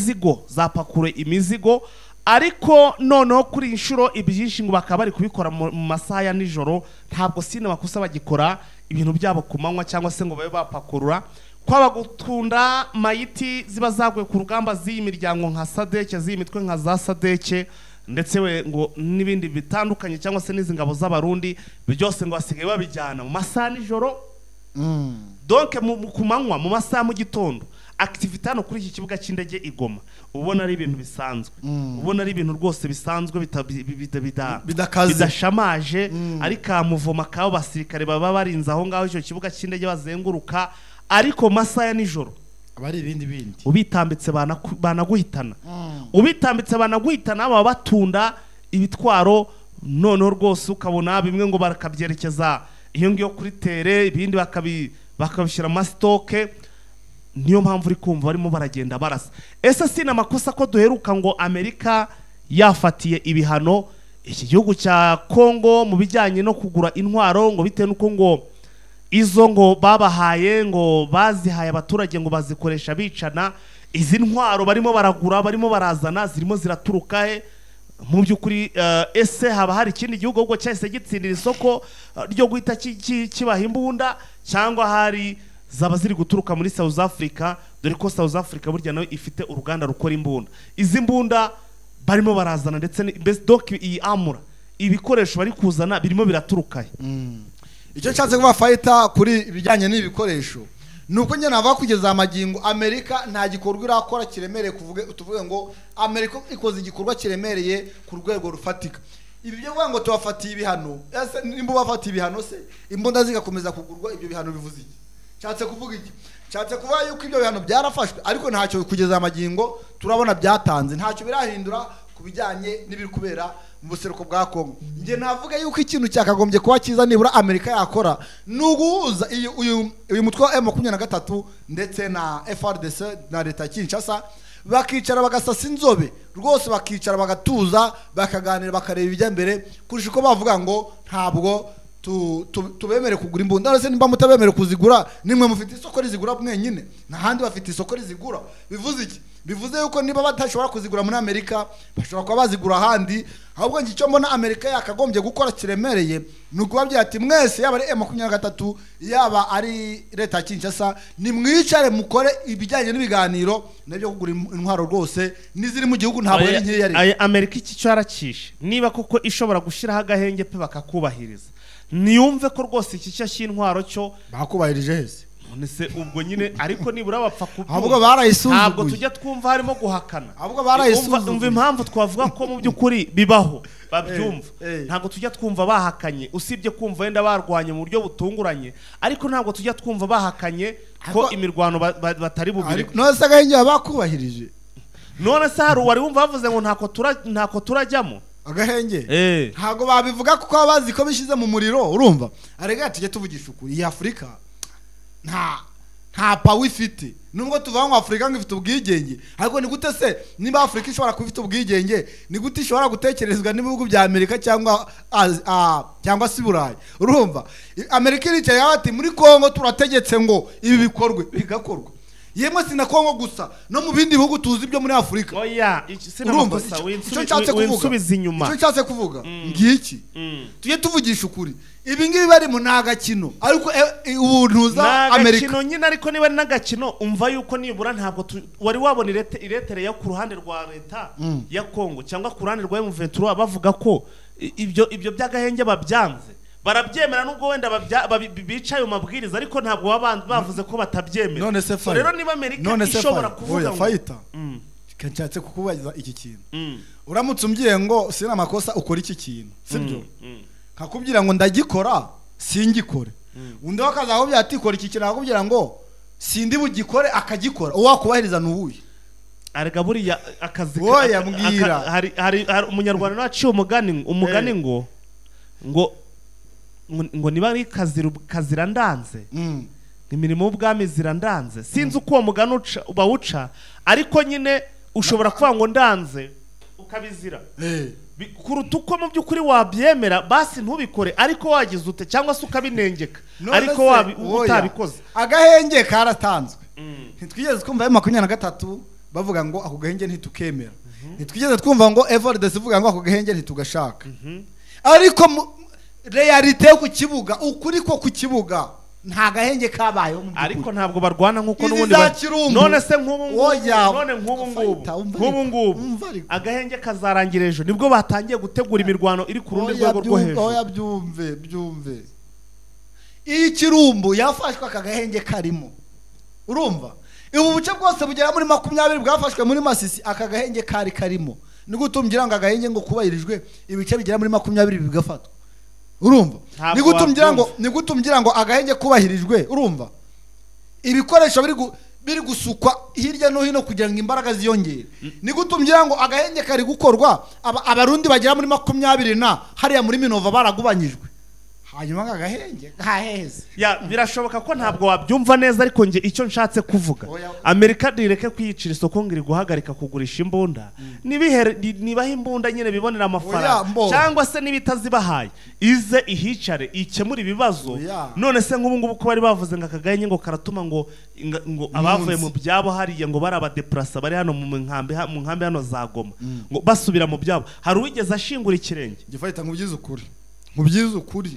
imizigo, ariko noneho kuri inshuro ibyinshi ngo bakaba bari kubikora mu masaha ya nijoro. Ntabwo sina makosa bagikora ibintu byabo ku manywa, cyangwa se ngo babe bapakurura kwaba gutunda mayiti ziba zaguye ku rugamba z'iyi miryango nka Sadeke, z'iyi mitwe nka za Sadeke, ndetse we ngo n'ibindi bitandukanye, cyangwa se n'izi ngabo z'abarundi, byose ngo basigaye babijyana mu masaha nijoro. Donc ku manywa, mu masaha mu gitondo, activité hano kuri iki kibuga cy'indege igoma ubona ari ibintu bisanzwe, ubona ari ibintu rwose bisanzwe bidashamaje. Ariko amuvoma kabo basirikare baba barinze aho ngaho icyo kibuga cy'indege bazenguruka, ariko masaha ya nijoro abari ibindi ubitambitse banaguhitana. Ubitambitse banaguhitana, baba batunda ibitwaro. Noneho rwose ukabona bimwe ngo bakabyerekeza iyo ngiyo kuri tere, ibindi bakabishyira mu stoke. Niyo mpamvu uri kumva barimo baragenda barasa. Ese sina amakosa ko duheruka ngo Amerika yafatiye ibihano iki gihugu cya Kongo mu bijyanye no kugura intwaro, ngo bitewe nuko ngo izo ngo babahaye, ngo bazihaye abaturage ngo bazikoresha bicana. Izi ntwaro barimo baragura, barimo barazana, zirimo ziraturuka he? Mu by'ukuri ese haba hari ikindi gihugu ubwo cyahise gitsindira isoko ryo guhita kibaha imbunda, cyangwa hari zaba ziri guturuka muri South Africa? Dore ko South Africa burya nayo ifite uruganda rukora imbunda. Izi mbunda barimo barazana, ndetse donc iyi amura, ibikoresho bari kuzana birimo biraturuka he? Icyo nshatse kuba fighter kuri ibijyanye n'ibikoresho, nuko njye nava kugeza amagingo Amerika nta gikorwa irakora kiremereye, tuvuge ngo Amerika ikoze igikorwa kiremereye ku rwego rufatika. Ibi byo ngo tubafatiye ibihano, ese nimba bafatiye ibihano se imbunda zigakomeza kugurwa, ibyo bihano bivuze iki? Cyatse kuvuga iki? Cyatse kuvuga yuko ibyo bihano byarafashwe, ariko ntacyo kugeza amagingo turabona byatanze, ntacyo birahindura ku bijyanye n'ibiri kubera mu buseruko bwa Kongo. Nge navuga yuko ikintu cyakagombye kuba cyiza nibura Amerika yakora nuguhuza uyu mutwe wa M23 ndetse na FRDC na leta Kinshasa, bakicara bagasasa inzobe rwose, bakicara bagatuza, bakaganira, bakareba ibijya mbere, kurusha uko bavuga ngo ntabwo tubemere kugura imbunda. Ariko nimba mutabemere kuzigura, nimwe mufite isoko rizigura mwenyine, nahandi bafite isoko rizigura. Bivuze iki? bivuze yuko niba batashobora kuzigura muri Amerika bashobora kuba bazigura ahandi. Ahubwo icyo mbona Amerika yakagombye gukora kiremereye ni ukubabwira ati mwese yaba ari M23 yaba ari leta ya Kinshasa ni mwicare mukore ibijyanye n'ibiganiro nabyo kugura intwaro rwose niziri mu gihugu ntabwo ari nkeya ari Amerika iki cyarakishe niba koko ishobora gushiraho agahenge pe bakakubahiriza niyumve ko rwose iki cy'intwaro cyo bakubahirije hese none se ubwo nyine ariko nibura bapfa kubyumva ahubwo barayisuzuguye ntabwo tujya twumva harimo guhakana ahubwo barayisuzuguye umva impamvu twavuga ko mu by'ukuri bibaho babyumva ntabwo tujya twumva bahakanye usibye kumva wenda barwanye mu buryo butunguranye ariko ntabwo tujya twumva bahakanye ko imirwano batari bubire none se agahenge bakubahirije none se hari uwari wumva bavuze ngo ntako turajyamo agahenge ntabwo babivuga kuko abazi ko bishize mu muriro urumva arega tujye tuvugisha ukuri iyi Afrika nta pawe ifite nubwo tuvuga ngo Afrika ngo ifite ubwigenge ariko ni gute se niba Afrika ishobora kuba ifite ubwigenge ni gute ishobora gutekerezwa n'ibihugu bya Amerika cyangwa se Burayi urumva Amerika iricaye ati muri Kongo turategetse ngo ibi bikorwe bigakorwa yemwe sina Kongo gusa no mu bindi bihugu tuzi byo muri Afrika oya sinamakosa winsubiza inyuma icyo nshatse kuvuga ngiki tujye tuvugisha ukuri ibi ngibi bari mu nagakino ariko ubuntuza Amerika nagakino nyine ariko niba ari nagakino umva yuko nibura ntabwo wari wabona iretere yo ku ruhande rwa leta ya Kongo cyangwa ku ruhande rwa M23 bavuga ko ibyo by'agahenge babyanze barabyemera nubwo wenda bicaye mu mabwiriza ariko ntabwo bavuze ko batabyemera rero niba Amerika ishobora kuvuga ngo fayita kanshatse kukubaza iki kintu uramutse umbyiye ngo sina amakosa ukora iki kintu sibyo kakubwira ngo ndagikora singikore undi wakazaho byatikora iki kintu akubwira ngo sindi bugikore akagikora uwakubahiriza nubuye arega buriya akazi oya mbwira hari umunyarwanda naciye umugani ngo niba ari kazira ndanze imirimo y'ubwami zirandanze sinzi uko uwo mugani bawuca ariko nyine ushobora kuvuga ngo ndanze ukabizira kuruta uko mu by'ukuri wabyemera basi ntubikore ariko wagize ute cyangwa se ukabinengeka ariko utabikoze agahenge karatanzwe ntitwigeze twumva M23 bavuga ngo ako gahenge ntitukemera ntitwigeze twumva ngo Everdes ivuga ngo ako gahenge ntitugashaka ariko realite yo ku kibuga ukuri ko ku kibuga nta gahenge kabayeho ariko ntabwo barwana nkuko n'ubundi none se nk'ubu ngubu agahenge kazarangira ejo nibwo batangiye gutegura imirwano iri ku rundi rwego rwo hejuru oya byumve iyi kirumbu yafashwe aka gahenge karimo urumva ubu buce bwose bugera muri 20 bwafashwe muri Masisi aka gahenge karimo ni gutumgira ngo agahenge ngo kubayirijwe ibice bigera muri 20 bigafatwa urumva nigutumgira ngo agahenge kubahirijwe urumva ibikoresho biri gusukwa hirya no hino kugira ngo imbaraga ziyongere nigutumgira ngo agahenge kari gukorwa abarundi bagera muri 20 na hariya muri Minova baragubanyijwe hanyuma agahenge gaheze birashoboka ko ntabwo wabyumva neza ariko nge icyo nshatse kuvuga Amerika direke kwiyicira isoko ngiri guhagarika kugurisha imbunda nibaha imbunda nyine bibonera amafaranga cyangwa se nibitazibahaye ize ihicare ikemura ibibazo none se nk'ubu ngubu ko bari bavuze ngo akagahenge ngo karatuma ngo abavuye mu byabo hariya ngo bari abadeplasa bari hano mu nkambi hano za Goma ngo basubira mu byabo hari uwigeze ashingura ikirenge gifata nk'ubyiza ukuri mubyiza ukuri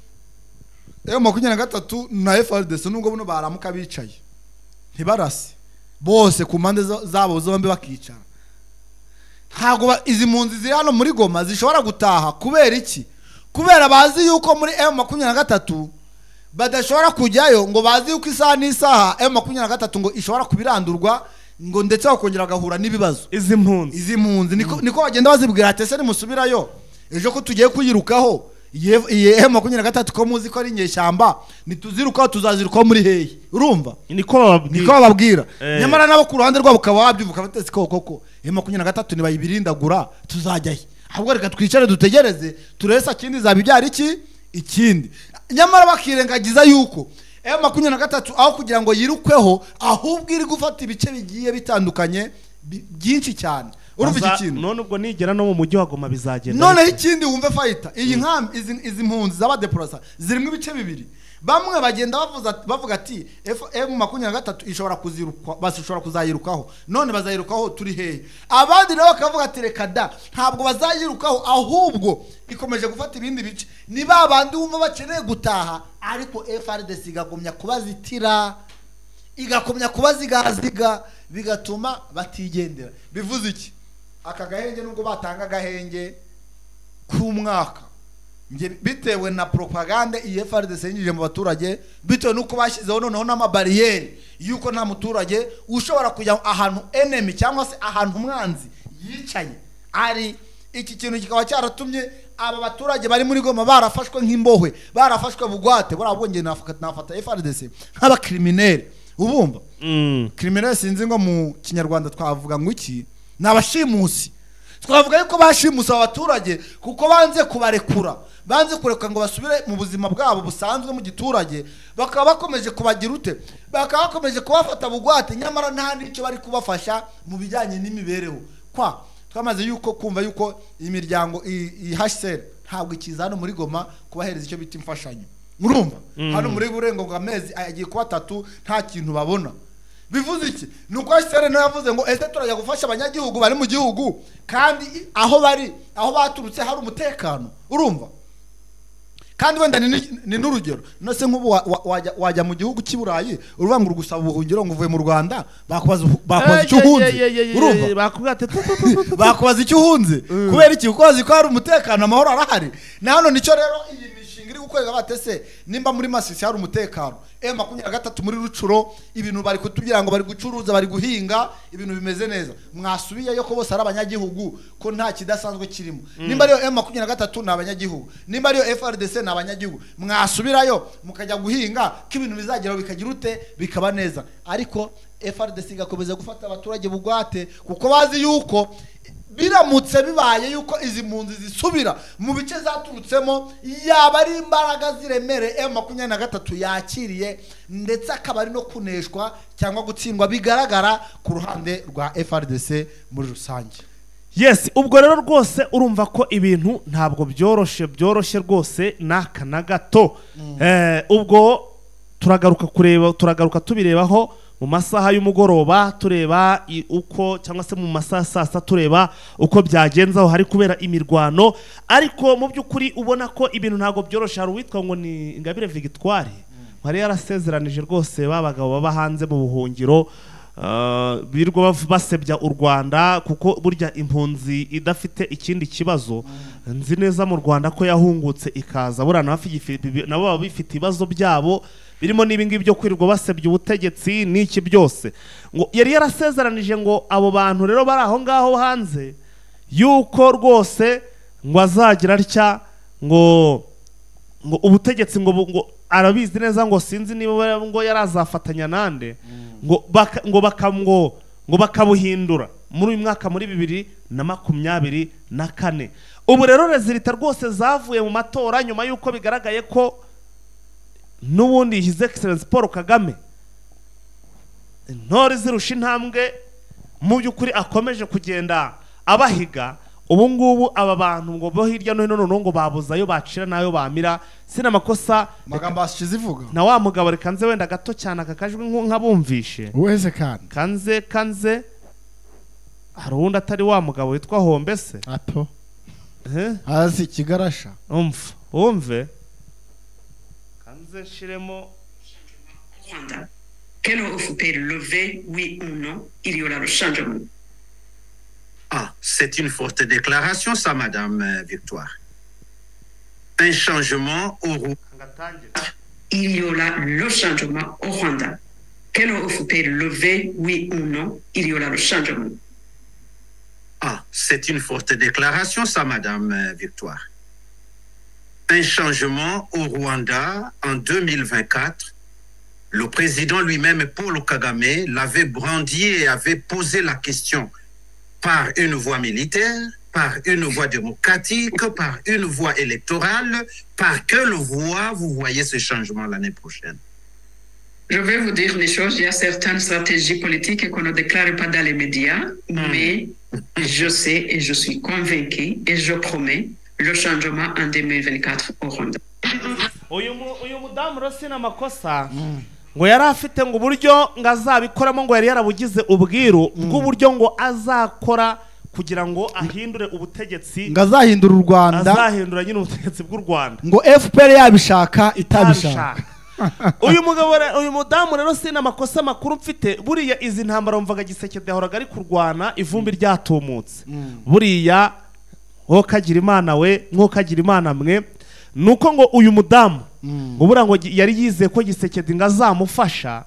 M23 na FARDC nubwo buno baramuka bicaye ntibarase bose ku mpande zabo zombi bakicara ntago izi munzi ziri hano muri Goma zishobora gutaha kubera iki kubera bazi yuko muri M23 badashobora kujyayo ngo bazi yuko isaha n'isaha M23 ngo ishobora kubirandurwa ngo ndetse bakongera gahura n'ibibazo izi mpunzi niko bagenda bazibwira ati se nimusubirayo ejo ko tugiye kuyirukaho M23 ko muzi ko ari nyeshyamba nituzirukaho tuzazirukaho muri hehe urumva niko bababwira nyamara nabo ku ruhande rwabo ukaba wabyivuka batese koko M23 nibayibirindagura tuzajyahe ahubwo reka twicare dutegereze turesa kindi zabibyara ikindi nyamara bakirengagiza yuko M23 aho kugira ngo yirukweho ahubwo iri gufata ibice bigiye bitandukanye byinshi cyane urumva iki kintu none ubwo nigera no mu mujyi wa Goma bizagenda noneho ikindi wumve fighter iyi nkambi izi mpunzi z'abadeplasa zirimo ibice bibiri bamwe bagenda bavuga ati M23 ishobora kuzirukwa bashobora kuzayirukaho none bazayirukaho turi hehe abandi nabo bakavuga ati reka da ntabwo bazayirukaho ahubwo ikomeje gufata ibindi bice ni babandi wumva bakeneye gutaha ariko FRDC igagumya kubazitira igakomya kubazigaziga bigatuma batigendera bivuze iki aka gahenge nubwo batanga gahenge ku mwaka bitewe na propaganda FRDC yinjije mu baturage bitewe nuko bashyizeho noneho n'amabariyeri yuko nta muturage ushobora kujya ahantu enemy cyangwa se ahantu umwanzi yicaye ari iki kintu kikaba cyaratumye aba baturage bari muri Goma barafashwe nk'imbohwe barafashwe bugwate burabwo nge nafata FRDC nk'aba criminel ubumva criminel sinzi ngo mu kinyarwanda twavuga ngo iki nabashimusi twavuga yuko bashimusa abaturage kuko banze kubarekura banze kureka ngo basubire mu buzima bwabo busanzwe mu giturage bakaba bakomeje kubagira ute bakaba bakomeje kubafata bugwate nyamara nta nicyo bari kubafasha mu bijyanye n'imibereho kwa twamaze yuko kumva yuko imiryango ihashser ntabwo ikizana muri Goma kubahereza icyo bita imfashanyo murumva hano muri burengo bwa mezi agiye kuba 3 nta kintu babona bivuze iki nuko HCR navuze ngo ese turajya gufasha abanyagihugu bari mu gihugu kandi aho baturutse hari umutekano urumva kandi wenda ni n'urugero nose nk'ubu wajya mu gihugu cy'Iburayi uruvanga urugusaba ubuhungiro ngo uvuye mu Rwanda bakubaza icyo uhunze urumva bakubaza icyo uhunze kubera iki ukozi ko hari umutekano amahoro arahari na hano nicyo rero iyi mishinga iri gukorera batese nimba muri Masisi hari umutekano M23 muri Rucuro ibintu bari kutubwira ngo bari gucuruza bari guhinga ibintu bimeze neza mwasubiye yo ko bose ari abanyagihugu ko nta kidasanzwe kirimo nimba ariyo M23 n'abanyagihugu nimba ariyo FRDC n'abanyagihugu mwasubirayo mukajya guhinga ko ibintu bizageraho bikagira ute bikaba neza ariko FRDC igakomeza gufata abaturage bugwate kuko bazi yuko biramutse bibaye yuko izi mpunzi zisubira mu bice zaturutsemo yaba ari imbaraga ziremere M23 yakiriye ndetse akaba ari no kuneshwa cyangwa gutsindwa bigaragara ku ruhande rwa FRDC muri rusange. Yes, ubwo rero rwose urumva ko ibintu ntabwo byoroshye rwose naka na gato. Ubwo turagaruka tubirebaho mu masaha y'umugoroba tureba uko cyangwa se mu masaha sasa tureba uko byagenzaho hari kubera imirwano ariko mu by'ukuri ubona ko ibintu ntago byoroshye hari uwitwa ngo ni Ingabire Victoire hari yarasezeranije rwose babagabo baba hanze mu buhungiro birwa basebya u Rwanda kuko burya impunzi idafite ikindi kibazo nzi neza mu Rwanda ko yahungutse ikaza burana nabo baba bifite ibibazo byabo birimo n'ibingi byo kwirirwa basebya ubutegetsi n'iki byose ngo yari yarasezeranije ngo abo bantu rero bari aho ngaho hanze yuko rwose ngo azagira atya ngo ubutegetsi ngo arabizi neza ngo sinzi niba ngo yarazafatanya nande ngo bakabuhindura muri uyu mwaka muri 2024 ubu rero resultat rwose zavuye mu matora nyuma yuko bigaragaye ko n'ubundi His Excellency Paul Kagame intore zirusha intambwe mu by'ukuri akomeje kugenda abahiga ubu ngubu aba bantu ngo bo hirya no hino ngo babuzayo bacira nayo bamira sina makosa magambo ashizivuga na wa mugabo rekanze wenda gato cyane akakajwe nkabumvishe uweze kanze hari undi atari wa mugabo witwa Hombese ato azi kigarasha umve Quelle faut-elle lever, oui ou non? Il y aura le changement. Ah, c'est une forte déclaration, ça, Madame Victoire. Un changement au Rwanda. Il y aura le changement au Rwanda. Quelle faut-elle lever, oui ou non? Il y aura le changement. Ah, c'est une forte déclaration, ça, Madame Victoire. Un changement au Rwanda en 2024. Le président lui-même, Paul Kagame, l'avait brandi et avait posé la question par une voie militaire, par une voie démocratique, par une voie électorale, par quelle voie vous voyez ce changement l'année prochaine? Je vais vous dire les choses. Il y a certaines stratégies politiques qu'on ne déclare pas dans les médias, mais je sais et je suis convaincue et je promets le changement en 2024 au Rwanda. uyu mudamu Rosina Makosa ngo yari afite ngo uburyo ngo azabikoramo ngo yari yarabugize ubwiru bw'uburyo ngo azakora kugira ngo ahindure ubutegetsi ngo azahindura u Rwanda, azahindura nyine ubutegetsi bw'u Rwanda, ngo FPR yabishaka itabishaka. uyu mudamu rero Sina Makosa makuru mfite buriya izi ntambara mvaga Gisekedi yahoraga ari kurwana ivumbi ryatumutse buriya wo kagira imana we nko kagira imana mwe nuko ngo uyu mudamu ubura ngo yari yizeye ko Gisekedi ngo azamufasha,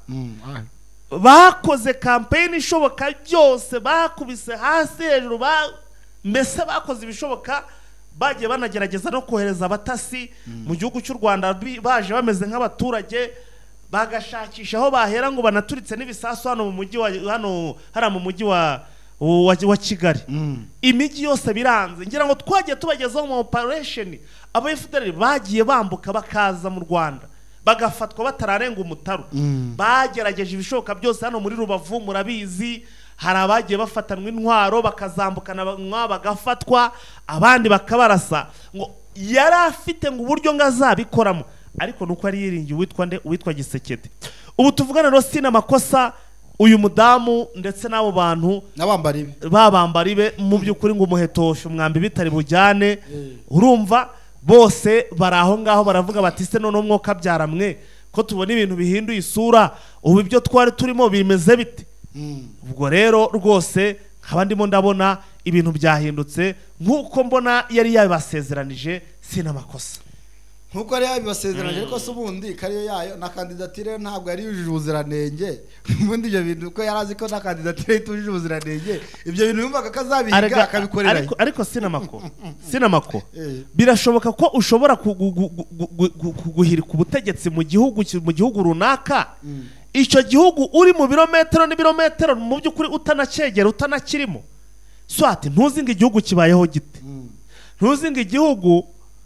bakoze campaign ishoboka byose, bakubise hasi hejuru, mbese bakoze ibishoboka, bagiye banagerageza no kohereza abatasi mu gihugu cy'u Rwanda baje bameze nk'abaturage, bagashakisha aho bahera ngo banaturitse n'ibisasu hano mu mujyi wa hara mu mujyi wa Kigali. Imijyi yose biranze, ngira ngo twagiye tubagezaho mu operation abo FDL bagiye bambuka bakaza mu Rwanda bagafatwa batararenga umutaru, bagerageje ibishoboka byose hano muri Rubavu murabizi, hari abagiye bafatanwa intwaro bakazambukana bagafatwa, abandi bakabarasa, ngo yari afite ngo uburyo ngo azabikoramo, ariko nuko ari yiringiye witwa Gisekedi. Ubu tuvugana Rosina Makosa uyu mudamu ndetse n'abo bantu babambari be mu by'ukuri ngo umuhetoshe umwambi bitari bujyane, urumva bose baraho ngaho baravuga bati se none umwuka byaramwe ko tubona ibintu bihinduye isura, ubu ibyo twari turimo bimeze bite? Ubwo rero rwose nkaba ndimo ndabona ibintu byahindutse nk'uko mbona yari yabibasezeranije Sina Makosa, nkuko yari yabibasezeranije, ariko se ubundi kariyo yayo na kandidatire ntabwo yari yujuje ubuziranenge. Ubundi ibyo bintu ko yari azi ko na kandidatire itujuje ubuziranenge, ibyo bintu yumvaga ko azabihiga akabikorera. Ariko Sina Mako birashoboka ko ushobora guhirika ubutegetsi mu gihugu runaka, icyo gihugu uri mu birometero n'ibirometero mu by'ukuri utanacegera utanakirimo. Swati ntuzinga igihugu kibayeho gite, ntuzinga igihugu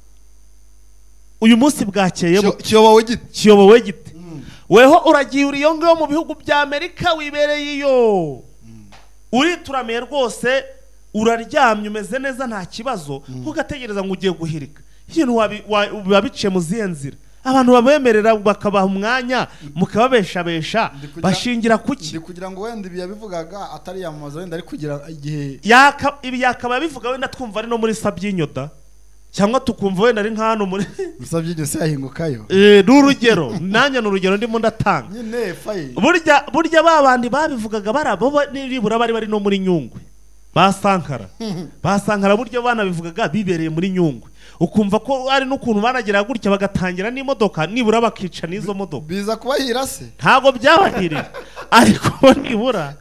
uyu munsi bwakeyemo kiyobowe gite, weho uragiye uri yo ngaho mu bihugu bya Amerika wibereye iyo urituramiye rwose, uraryamye umeze neza nta kibazo, ugategereza ngo ugiye guhirika. Ibintu wabiciye mu zihe nzira? Abantu babemerera bakabaha umwanya mukababeshabesha bashingira kuki? Ndi kugira ngo wenda ibi yabivugaga atari yamamaza, wenda ari kugira igihe ibi yakaba bivuga wenda twumva ari no muri Sabyinyoda, cyangwa tukumva wenda ari nk'hano muri Sabyinyo se yahingukayo. N'urugero nanjye n'urugero ndimo ndatanga nyine fayi. Burya babandi babivugaga barabo nibura bari no muri Nyungwe basankara buryo bana bivugaga bibereye muri Nyungwe, ukumva ko ari n'ukuntu banagera gutya bagatangira n'imodoka nibura bakica n'izo modoka, biza kubahira se ntago byabahiriye ariko nibura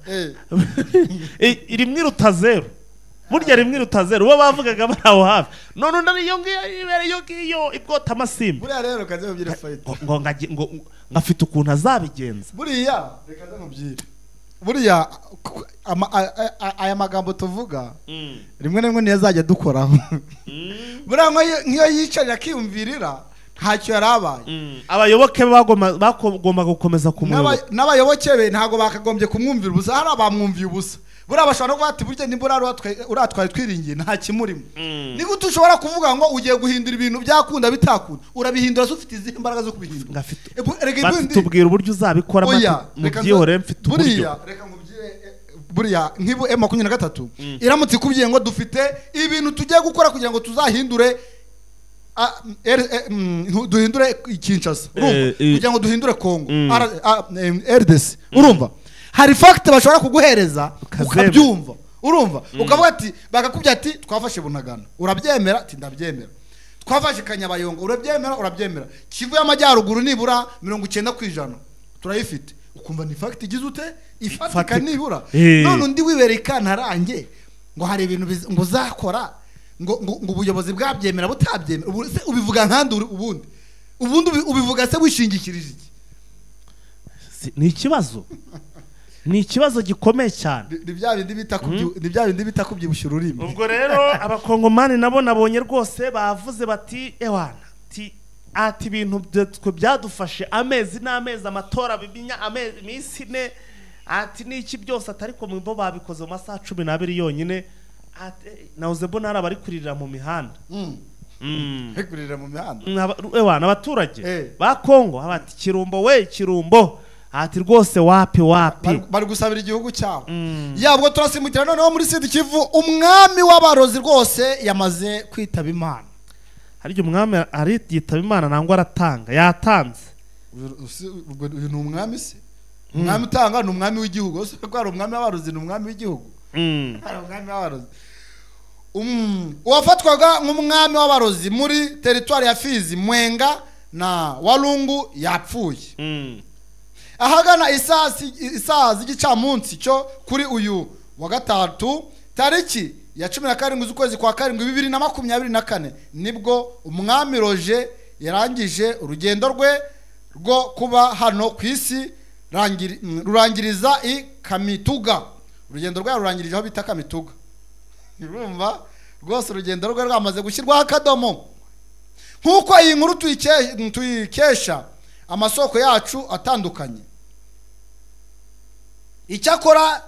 rimwe iruta zero, burya rimwe iruta zero, uwo bavugaga baraho hafi, none ndari iyo ngiyo ibwota amasimba. Buriya rero kaze mubyire fight ngo ngafite ukuntu azabigenza. Buriya reka nzamubyire, buriya aya magambo tuvuga rimwe na rimwe ntiyazajya dukoraho. Buriya nk'iyo yicarira akiyumvirira ntacyo yarabaye. Abayoboke bagomba gukomeza kumwumva, n'abayoboke be ntago bakagombye kumwumvira ubusa, hari abamwumviye ubusa. Buriya bashobora no kuba ati burya nimbura uratwaye twiringiye nta kimurimo. Ni gute ushobora kuvuga ngo ugiye guhindura ibintu byakunda bitakunda, urabihindura se ufite izihe imbaraga zo kubihindura? Tubwira uburyo uzabikora mu byihore mfite uburyo. Buriya nk'ibu M23 iramutse ikubwiye ngo dufite ibintu tugiye gukora kugira ngo tuzahindure duhindure Kinshasa, kugira ngo duhindure Congo, RDC, urumva hari fact bashobora kuguhereza ukabyumva, urumva ukavuga ati bakakubya ati twafashe Bunagana, urabyemera? Ati ndabyemera. Twafashe Kanyabayongo, urabyemera? Kivu y'Amajyaruguru nibura 90% turayifite, ukumva ni fact igize ute ifatika nibura. None undi wibereye Kantarange ngo hari ibintu ngo uzakora ngo ubuyobozi bwabyemera butabyemera, ubivuga nkandi ubundi ubivuga se wishingikirije iki? Ni ikibazo gikomeye cyane. Ni bya bindi bita kubyibushya ururimi. Ubwo rero abakongomani nabo nabonye rwose bavuze bati ewana ti ati ibintu byadufashe amezi n'amezi amatora bibinya amezi iminsi ine ati niki byose atari ko mbo babikoze mu masaha 12 yonyine ati nawuze mbona ari abari kuririra mu mihanda kurira mu mihanda ewa n'abaturage ba Kongo abati Kirumbo ati rwose wapi bari gusabira igihugu cyabo yabwo turasimukira noneho muri Sud Kivu umwami w'abarozi rwose yamaze kwitaba Imana haryo umwami ari yitaba Imana nangwa aratanga yatanze uyu ni umwami se umwami utanga ni umwami w'igihugu se ko ari umwami w'abarozi ni umwami w'igihugu ari umwami w'abarozi uwafatwaga nk'umwami w'abarozi muri teritwari ya Fizi Mwenga na Walungu yapfuye ahagana isaha z'igicamunsi cyo kuri uyu wa gatatu tariki ya 17 z'ukwezi kwa 7 2024 nibwo umwami Roger yarangije urugendo rwe rwo kuba hano ku isi rurangiriza i Kamituga urugendo rwe rurangirije aho bita Kamituga urumva rwose urugendo rwe rwamaze gushyirwaho akadomo nkuko iyi nkuru tuyikesha amasoko yacu atandukanye icyakora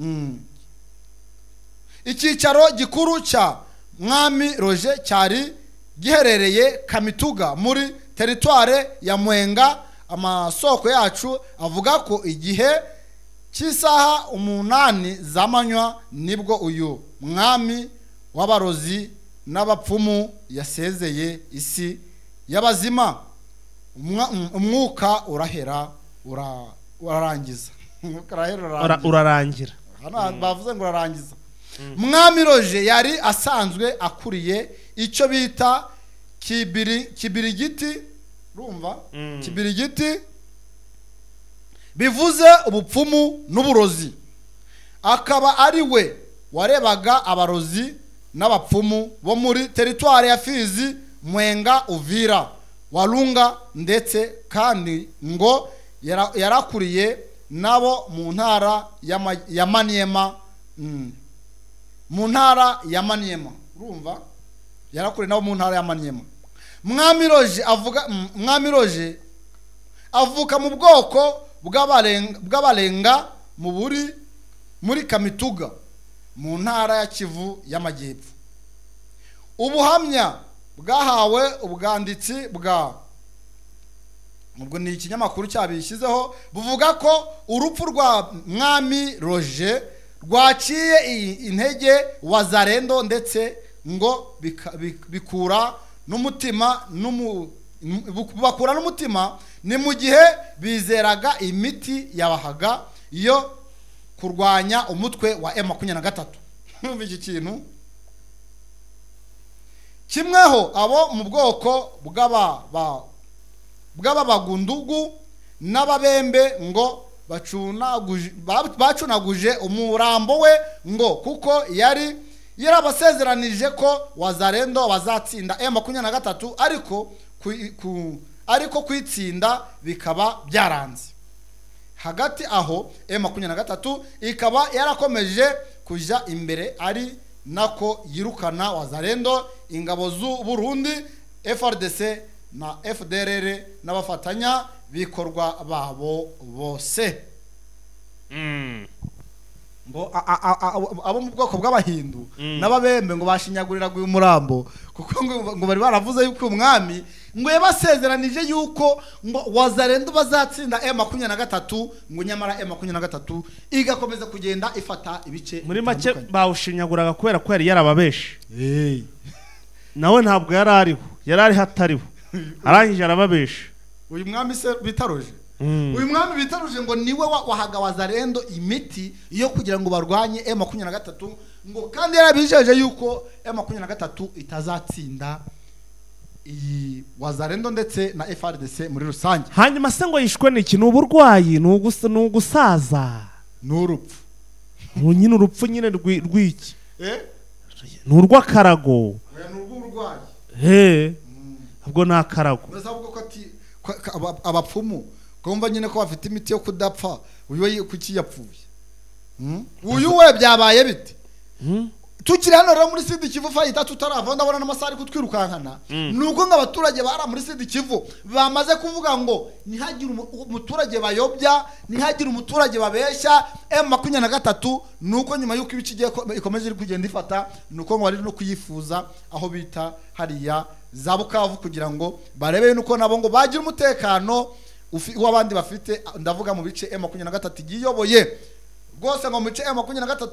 icyicaro gikuru cya mwami Roger cyari giherereye Kamituga muri teritware ya Mwenga amasoko yacu avuga ko igihe cy'isaha 8 z'amanywa nibwo uyu mwami w'abarozi n'abapfumu yasezeye isi y'abazima umwuka urahera urarangiza urarangira hano bavuze ngo urarangiza mwami Roger yari asanzwe akuriye icyo bita kibirigiti urumva kibirigiti bivuze ubupfumu n'uburozi akaba ari we warebaga abarozi n'abapfumu bo muri teritwari ya Fizi Mwenga Uvira Walunga ndetse kandi ngo yarakuriye nabo mu ntara ya Maniema mu ntara ya Maniema urumva yarakuriye nabo mu ntara ya Maniema mwami Roger avuka mu bwoko bw'abarenga muri Kamituga mu ntara ya Kivu y'Amajyepfo ubuhamya bwahawe ubwanditsi ubwo ni ikinyamakuru cyabishyizeho buvuga ko urupfu rwa mwami Roger rwaciye intege Wazalendo ndetse ngo bikura n'umutima bakura n'umutima ni mu gihe bizeraga imiti yabahaga iyo kurwanya umutwe wa M23 numva iki kintu kimweho abo mu bwoko bw'abagundugu n'ababembe ngo bacunaguje umurambo we ngo kuko yari yarabasezeranije ko Wazalendo bazatsinda M23 ariko kwitsinda bikaba byaranze hagati aho M23 ikaba yarakomeje kuja imbere ari nako yirukana Wazalendo ingabo z'u Burundi FRDC na FDLR n'abafatanya bikorwa babo bose ngo abo mu bwoko bw'abahindu n'ababembe ngo bashinyagurira uyu murambo kuko ngo bari baravuze yuko umwami ngo yabasezeranije yuko ngo Wazalendo bazatsinda M23 ngo nyamara M23 igakomeza kugenda ifata ibice muri make bawushinyaguraga kubera ko yari yarababeshe nawe ntabwo yari hatariho arangije arababeshe uyu mwami se bitaroje uyu mwami bitaroje ngo niwe wahaga Wazalendo imiti yo kugira ngo barwanye M23 ngo kandi yarabijeje yuko M23 itazatsinda iyi Wazalendo ndetse na FRDC muri rusange hanyuma se ngo yishwe n'iki n'uburwayi n'ugusaza n'urupfu nyine urupfu nyine rw'iki n'urw'akarago n'urw'urwayi ubwo nta karago bazavuga ko ati abapfumu kumva nyine ko bafite imiti yo kudapfa uyu kuki yapfuye uyu we byabaye bite tukiri hano rero muri Sud Kivu fayita tutarava ndabona n'amasari kutwirukankana nuko ng'abaturage bara muri Sud Kivu bamaze kuvuga ngo ntihagire umuturage bayobya ntihagire umuturage babeshya M23 nuko nyuma yuko ibikigiye ikomeje kugenda ifata nuko ngo bari no kuyifuza aho bita hariya za Bukavu kugira ngo barebe nuko nabo ngo bagira umutekano w'abandi bafite ndavuga mu bice M23 giyoboye rwose ngo mu bice M23.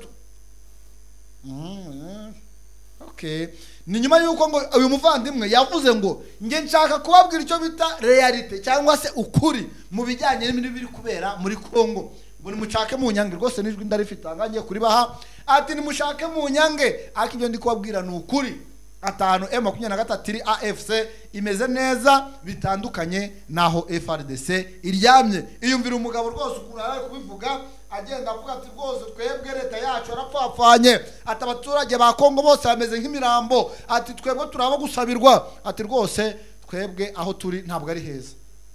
Okay, ni nyuma yuko ngo uyu muvandimwe yavuze ngo nge nshaka kubabwira icyo bita realite cyangwa se ukuri mu bijyanye n'ibintu biri kubera muri Kongo. Buri mushake mu nyange rwose nijwi ndarifite angagiye kuri baha ati ni mushake mu nyange akibyo ndi kubabwira ni ukuri. Atanu M23 iri AFC imeze neza bitandukanye naho FRDC iryamye. Iyumvira umugabo rwose ukura kubivuga agenda avuga ati rwose twebwe leta yacu arapfapfanye ati abaturage ba Kongo bose bameze nk'imirambo ati twebwe turaba gusabirwa ati rwose twebwe aho turi ntabwo ari heza.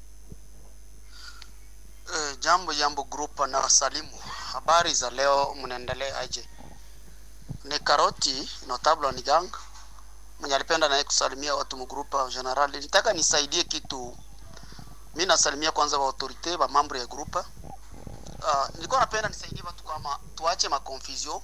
Jambo group na wasalimu, habari za leo, mnaendelea aje? Ni Karoti notable ni gang mwenye alipenda na kusalimia watu mu group general. Nitaka nisaidie kitu. Mimi nasalimia kwanza wa autorite ba mambo ya group. Nilikuwa napenda nisaidie watu kama tuache confusion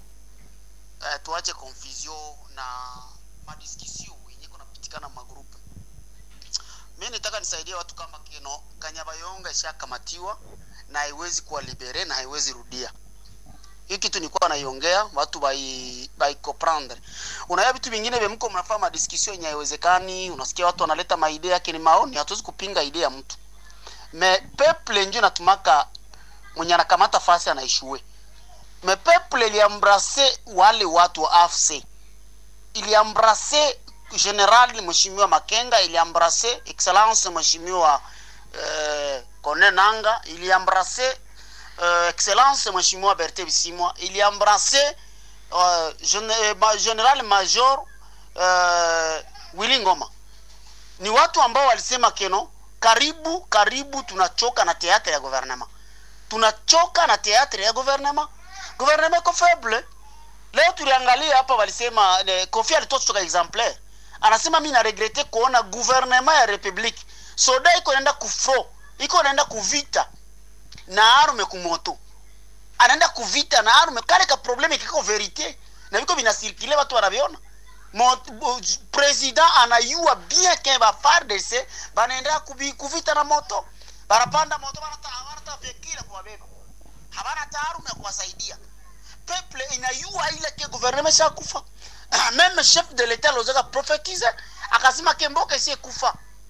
na madiscussion yenye kuna pitikana ma group. Mimi nitaka nisaidie watu kama kino Kanyabayonga ishakamatiwa na haiwezi kuwa libere na haiwezi rudia. Hii kitu nilikuwa naiongea watu by comprendre. Unaya vitu vingine vya mko mnafanya discussion yenye haiwezekani, unasikia watu wanaleta maidea yake ni maoni, hatuwezi kupinga idea ya mtu. Me peuple ndio natumaka mwenye anakamata fasi anaishue. Me peuple ili embrasser wale watu wa AFC. Ili embrasser General Mheshimiwa Makenga, ili embrasser Excellence Mheshimiwa Kone Nanga, ili embrasser Excellence Mheshimiwa Berthe Bisimwa, ili embrasser General Major Willy Ngoma. Ni watu ambao walisema keno karibu tunachoka na teatre ya gouvernement. Tunachoka na teatre ya gouvernement. Gouvernement ko faible. Leo tuliangalia hapa walisema Kofi alitoa kutoka exemplaire. Anasema mimi na regrete kuona gouvernement ya republique soda iko naenda kufro, iko naenda kuvita na arme kumoto. Anaenda kuvita na arme kale ka probleme kiko verite na biko binasirkile watu wanaviona. President anayua bien que ba FARDC banaenda kuvita na moto. Barapanda moto barata vekila kwa beba. Habana taarume kuwasaidia. Peuple inayua ile ke gouvernement shakufa. Même chef de l'état lozaka prophétiser akasema ke mboka si kufa.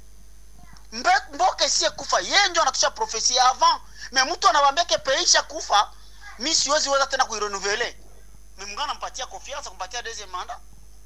Mboka si kufa. Yeye ndio anatusha prophétie avant. Mais mtu anawaambia ke peisha kufa, mimi siwezi weza tena kuirenouveler. Mimi mngana mpatia confiance kumpatia deuxième mandat.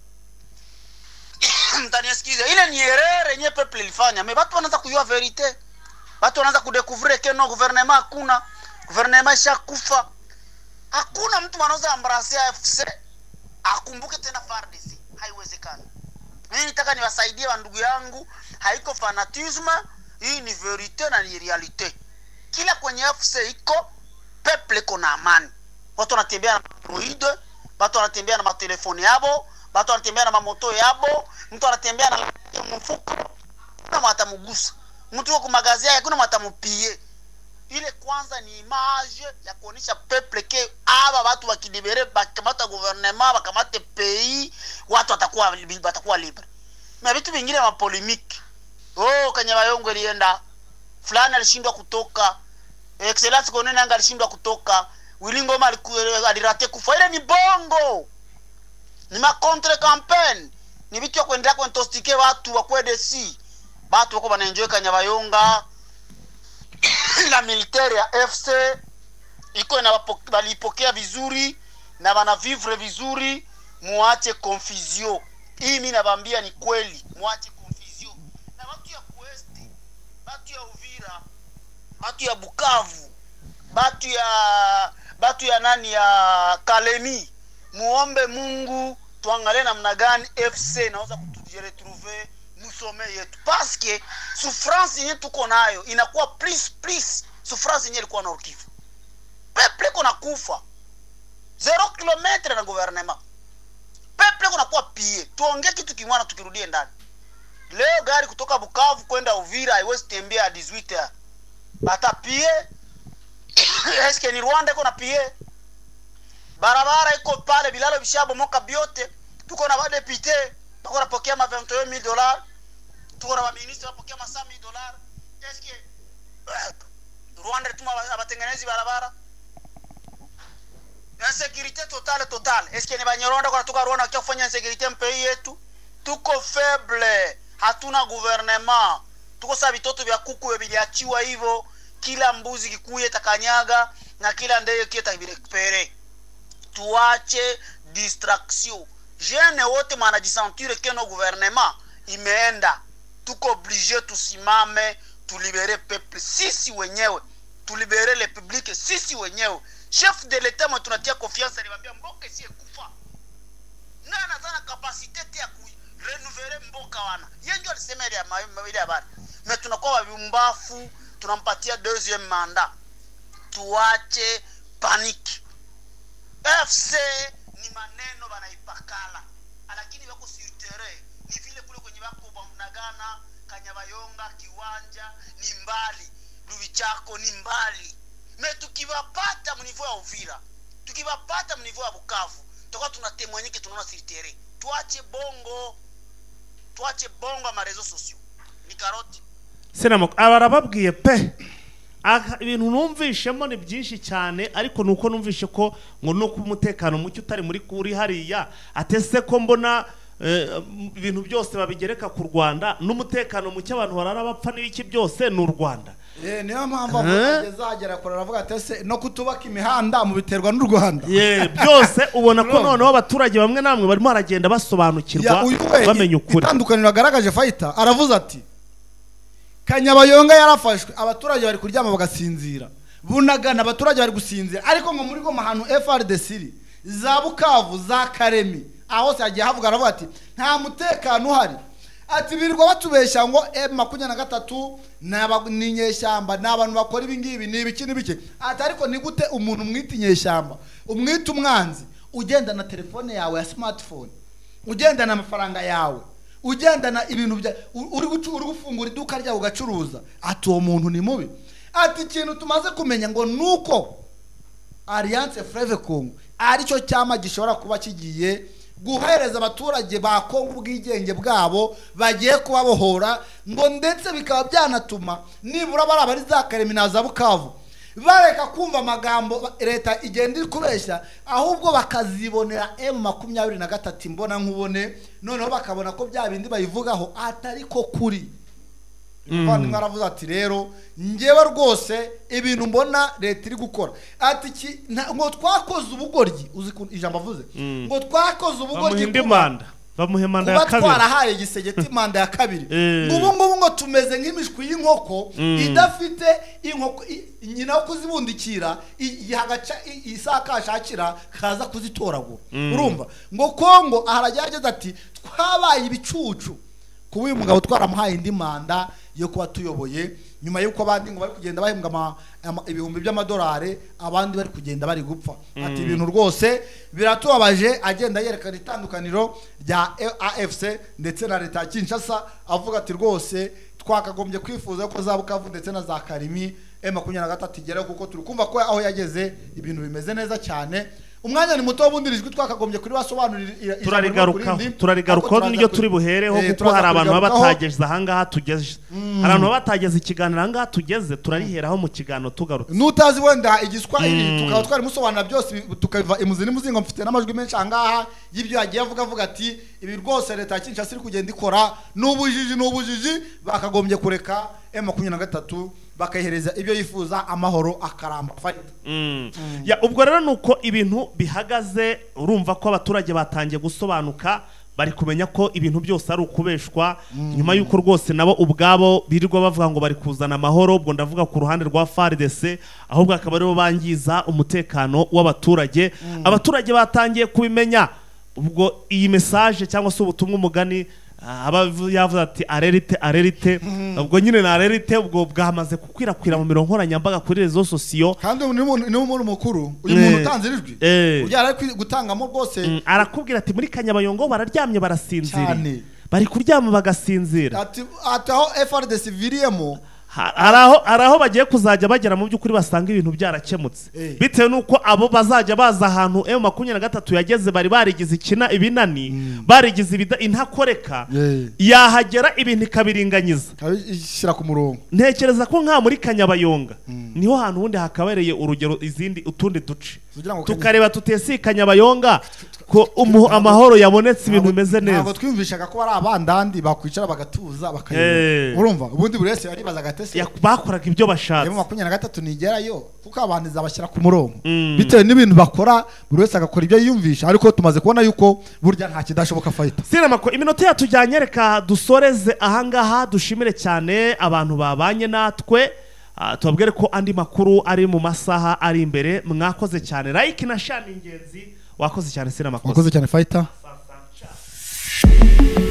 Mtaniesikiza ile ni erreur yenye peuple ilifanya. Mais watu wanaanza kujua verite. Watu wanaanza kudécouvrir que no gouvernement hakuna. Gouvernement shakufa. Hakuna mtu anaweza embrasser AFC akumbuke tena FARDC. Haiwezekani. Mimi nataka niwasaidie wa ndugu yangu, haiko fanatisme, hii ni verite na ni realite. Kila kwenye AFC iko peuple kuna amani. Watu wanatembea na Android, watu wanatembea na matelefoni yabo, watu wanatembea na mamoto yabo, mtu anatembea na mfuko na matamugusa. Mtu yuko magazia hakuna matamupie. Ile kwanza ni image ya kuonesha peuple ke aba watu wakidibere bakamata gouvernement bakamate pays watu watakuwa libre. Na vitu vingine ma polemique. Kanyabayonga alienda fulani alishindwa kutoka, Excellence Kone Nanga alishindwa kutoka, Willy Ngoma alirate kufa. Ile ni bongo. Ni ma contre campagne. Ni vitu ya kuendelea kuentostike watu wa KDC. Watu wako wanaenjoy Kanyabayonga. La militaire ya FC iko na walipokea vizuri na wana vivre vizuri. Muache confusion. Hii mimi nawaambia ni kweli, muache confusion. Na watu ya Kuesti, watu ya Uvira, watu ya Bukavu, watu ya nani ya Kalemi, muombe Mungu tuangalie namna gani FC naweza kuturetrouver musome yetu, parce que souffrance yenye tuko nayo inakuwa plus souffrance yenye ilikuwa na Kivu. Peuple kuna kufa 0 km na gouvernement. peuple kunakuwa pie. Tuongee kitu kingwana tukirudie ndani. Leo gari kutoka Bukavu kwenda Uvira haiwezi tembea 18h. Bata pie. Eske ni Rwanda iko na pie? Barabara iko pale bilalo bishabo moka biote. Tuko na ba député, tuko napokea ma $21,000. Tuko na ba ministre napokea ma $100,000. Eske Rwanda tuma abatengenezi barabara? Insécurité totale. Eske ni Banyarwanda kwa tuka Rwanda kwa kufanya insécurité mpei yetu? Tuko faible, hatuna gouvernement. Tuko sa bitoto vya kuku biliachiwa hivyo, kila mbuzi kikuye takanyaga na kila ndege kieta birekupere. Tuache distraction. Jeune wote manajisenture que no gouvernement imeenda. Tuko obligé tusimame, tulibere peuple sisi wenyewe. Tulibere le public sisi wenyewe. Chef de l'état mwa tunatia confiance alimwambia mboka si kufa. Na anazana capacité ya ku renouveler mboka wana. Yeye ndio alisema ile ya habari. Mais tunakuwa wabumbafu, tunampatia deuxième mandat. Tuache panique. FC ni maneno banaipakala. Lakini wako sur terrain. Ni vile kule kwenye wako Bamnagana, Kanyabayonga, Kiwanja, ni mbali. Lubichako ni mbali. Me tukivapata mnivo ya Uvira, tukivapata mnivo ya Bukavu, tutakuwa tunatemwenyeke tunaona sur terrain. Tuache bongo ma réseaux sociaux. Ni karoti. Senamoko abarababwiye pe. Ibintu numvishemo ni byinshi cyane ariko nuko numvishe ko ngo no kumutekano mucyo utari muri kuri hariya atese ko mbona ibintu byose babigereka ku Rwanda n'umutekano mucyo abantu barara bapfa n'ibiki byose n'u Rwanda. Niyo mpamvu azagera korera avuga atese no kutubaka imihanda mu biterwa n'u Rwanda. Byose ubona ko noneho abaturage bamwe namwe barimo aragenda basobanukirwa bamenya ukuri. Itandukaniro agaragaje Fighter aravuze ati Kanyabayonga yarafashwe abaturage bari kuryama bagasinzira. Bunagana abaturage bari gusinzira ariko ngo muri go mahanu FRDC za Bukavu za Karemi aho se yagiye havuga aravuga ati nta mutekano uhari. Ati birirwa batubeshya ngo M23 n'abanyeshyamba n'abantu bakora ibingibi n'ibiki n'ibiki. Ati ariko ni gute umuntu mwitinyeshyamba umwita umwanzi ugenda na telefone yawe ya smartphone ugenda na amafaranga yawe ugendana ibintu bya uri gufungura iduka ryawe ugacuruza. Ati uwo muntu ni mubi. Ati ikintu tumaze kumenya ngo nuko Alliance Fleuve Congo ari cyo cyama gishobora kuba kigiye guhereza abaturage ba Kongo ubwigenge bwabo bagiye kubabohora ngo ndetse bikaba byanatuma nibura bari za Karemi na za Bukavu bareka kumva amagambo leta igenda kubeshya ahubwo bakazibonera M23 imbona nkubone noneho bakabona ko bya bindi bayivugaho atari ko kuri. Kandi mwaravuze ati rero ngewe rwose ibintu mbona leta iri gukora ati ngo twakoze ubugoryi uzi ijambo avuze ngo twakoze ubugoryi ndimanda bamuhe manda ya kabiri twarahaye gisegeti manda ya kabiri ngubu ngo tumeze nk'imishwi y'inkoko idafite inkoko nyina wo kuzibundikira ihagaca isakashakira kaza kuzitoragura. Urumva ngo Kongo aharagerageje ati twabaye ibicucu kuba uyu mugabo twaramuhaye indi manda yo kuba tuyoboye nyuma yuko abandi ngo bari kugenda bahembwa ibihumbi by'amadolari abandi bari kugenda bari gupfa. Ati ibintu rwose biratubabaje agenda yerekana itandukaniro rya AFC ndetse na leta Kinshasa avuga ati rwose twakagombye kwifuza ko za Bukavu ndetse na za Karimi M23 igera kuko turi kumva ko aho yageze ibintu bimeze neza cyane. Umwanya ni muto wabundirijwe twakagombye kuri basobanurira turarigaruka n'iryo turi buhereho kuko hari abantu babatageze ahangaha tugeze abantu babatageze ikiganiro ahangaha tugeze turariheraho mu kiganiro tugarutse nutazi wenda igiswahili tukaba twari musobanura byose tukava imuzini muzingo mfite n'amajwi menshi ahangaha y'ibyo yagiye avuga ati ibi rwose leta Kinshasa iri kugenda ikora n'ubujiji bakagombye kureka M23 bakayihereza ibyo yifuza amahoro akaramba. Ya ubwo rero nuko ibintu bihagaze urumva ko abaturage batangiye gusobanuka bari kumenya ko ibintu byose ari ukubeshwa nyuma yuko rwose nabo ubwabo birirwa bavuga ngo bari kuzana amahoro. Ubwo ndavuga ku ruhande rwa FARDC ahubwo akaba aribo bangiza umutekano w'abaturage. Abaturage batangiye kubimenya ubwo iyi message cyangwa se ubutumwa umugani aba yavuze ati arerite ubwo nyine na arerite ubwo bwamaze gukwirakwira mu mirongo nkoranyambaga kuri rezo sosiyo kandi ni umuntu mukuru uyu muntu utanze ijwi ubyara ari gutangamo rwose arakubwira ati muri Kanyabayongo bararyamye barasinzira bari kuryama bagasinzira ati aho FRDC viriyemo araho bagiye kuzajya bagera mu by'ukuri basanga ibintu byarakemutse bitewe nuko abo bazajya baza ahantu M23 yageze bari barigize ibinani barigize intakoreka yahagera ibintu ikabiringanyiza ishyira ku murongo ntekereza ko nka muri Kanyabayonga niho hantu wundi hakabereye urugero utundi duce tukareba tutesi Kanyabayonga ko amahoro yabonetse ibintu bimeze neza ntabwo twumvishaga ko ari abandandi bakwicara bagatuza bakayobora urumva ubundi buri wese yaribaza gatese bakoraga ibyo bashatse M23 nigerayo kuko abantu zabashyira ku murongo bitewe n'ibintu bakora buri wese agakora ibyo yiyumvisha ariko tumaze kubona yuko burya nta kidashoboka fighter Sinamako iminota yatujyanye reka dusoreze ahangaha dushimire cyane abantu babanye natwe tubabwire ko andi makuru ari mu masaha ari imbere mwakoze cyane like na share ingenzi wakoze cyane Sinamako wakoze cyane fighter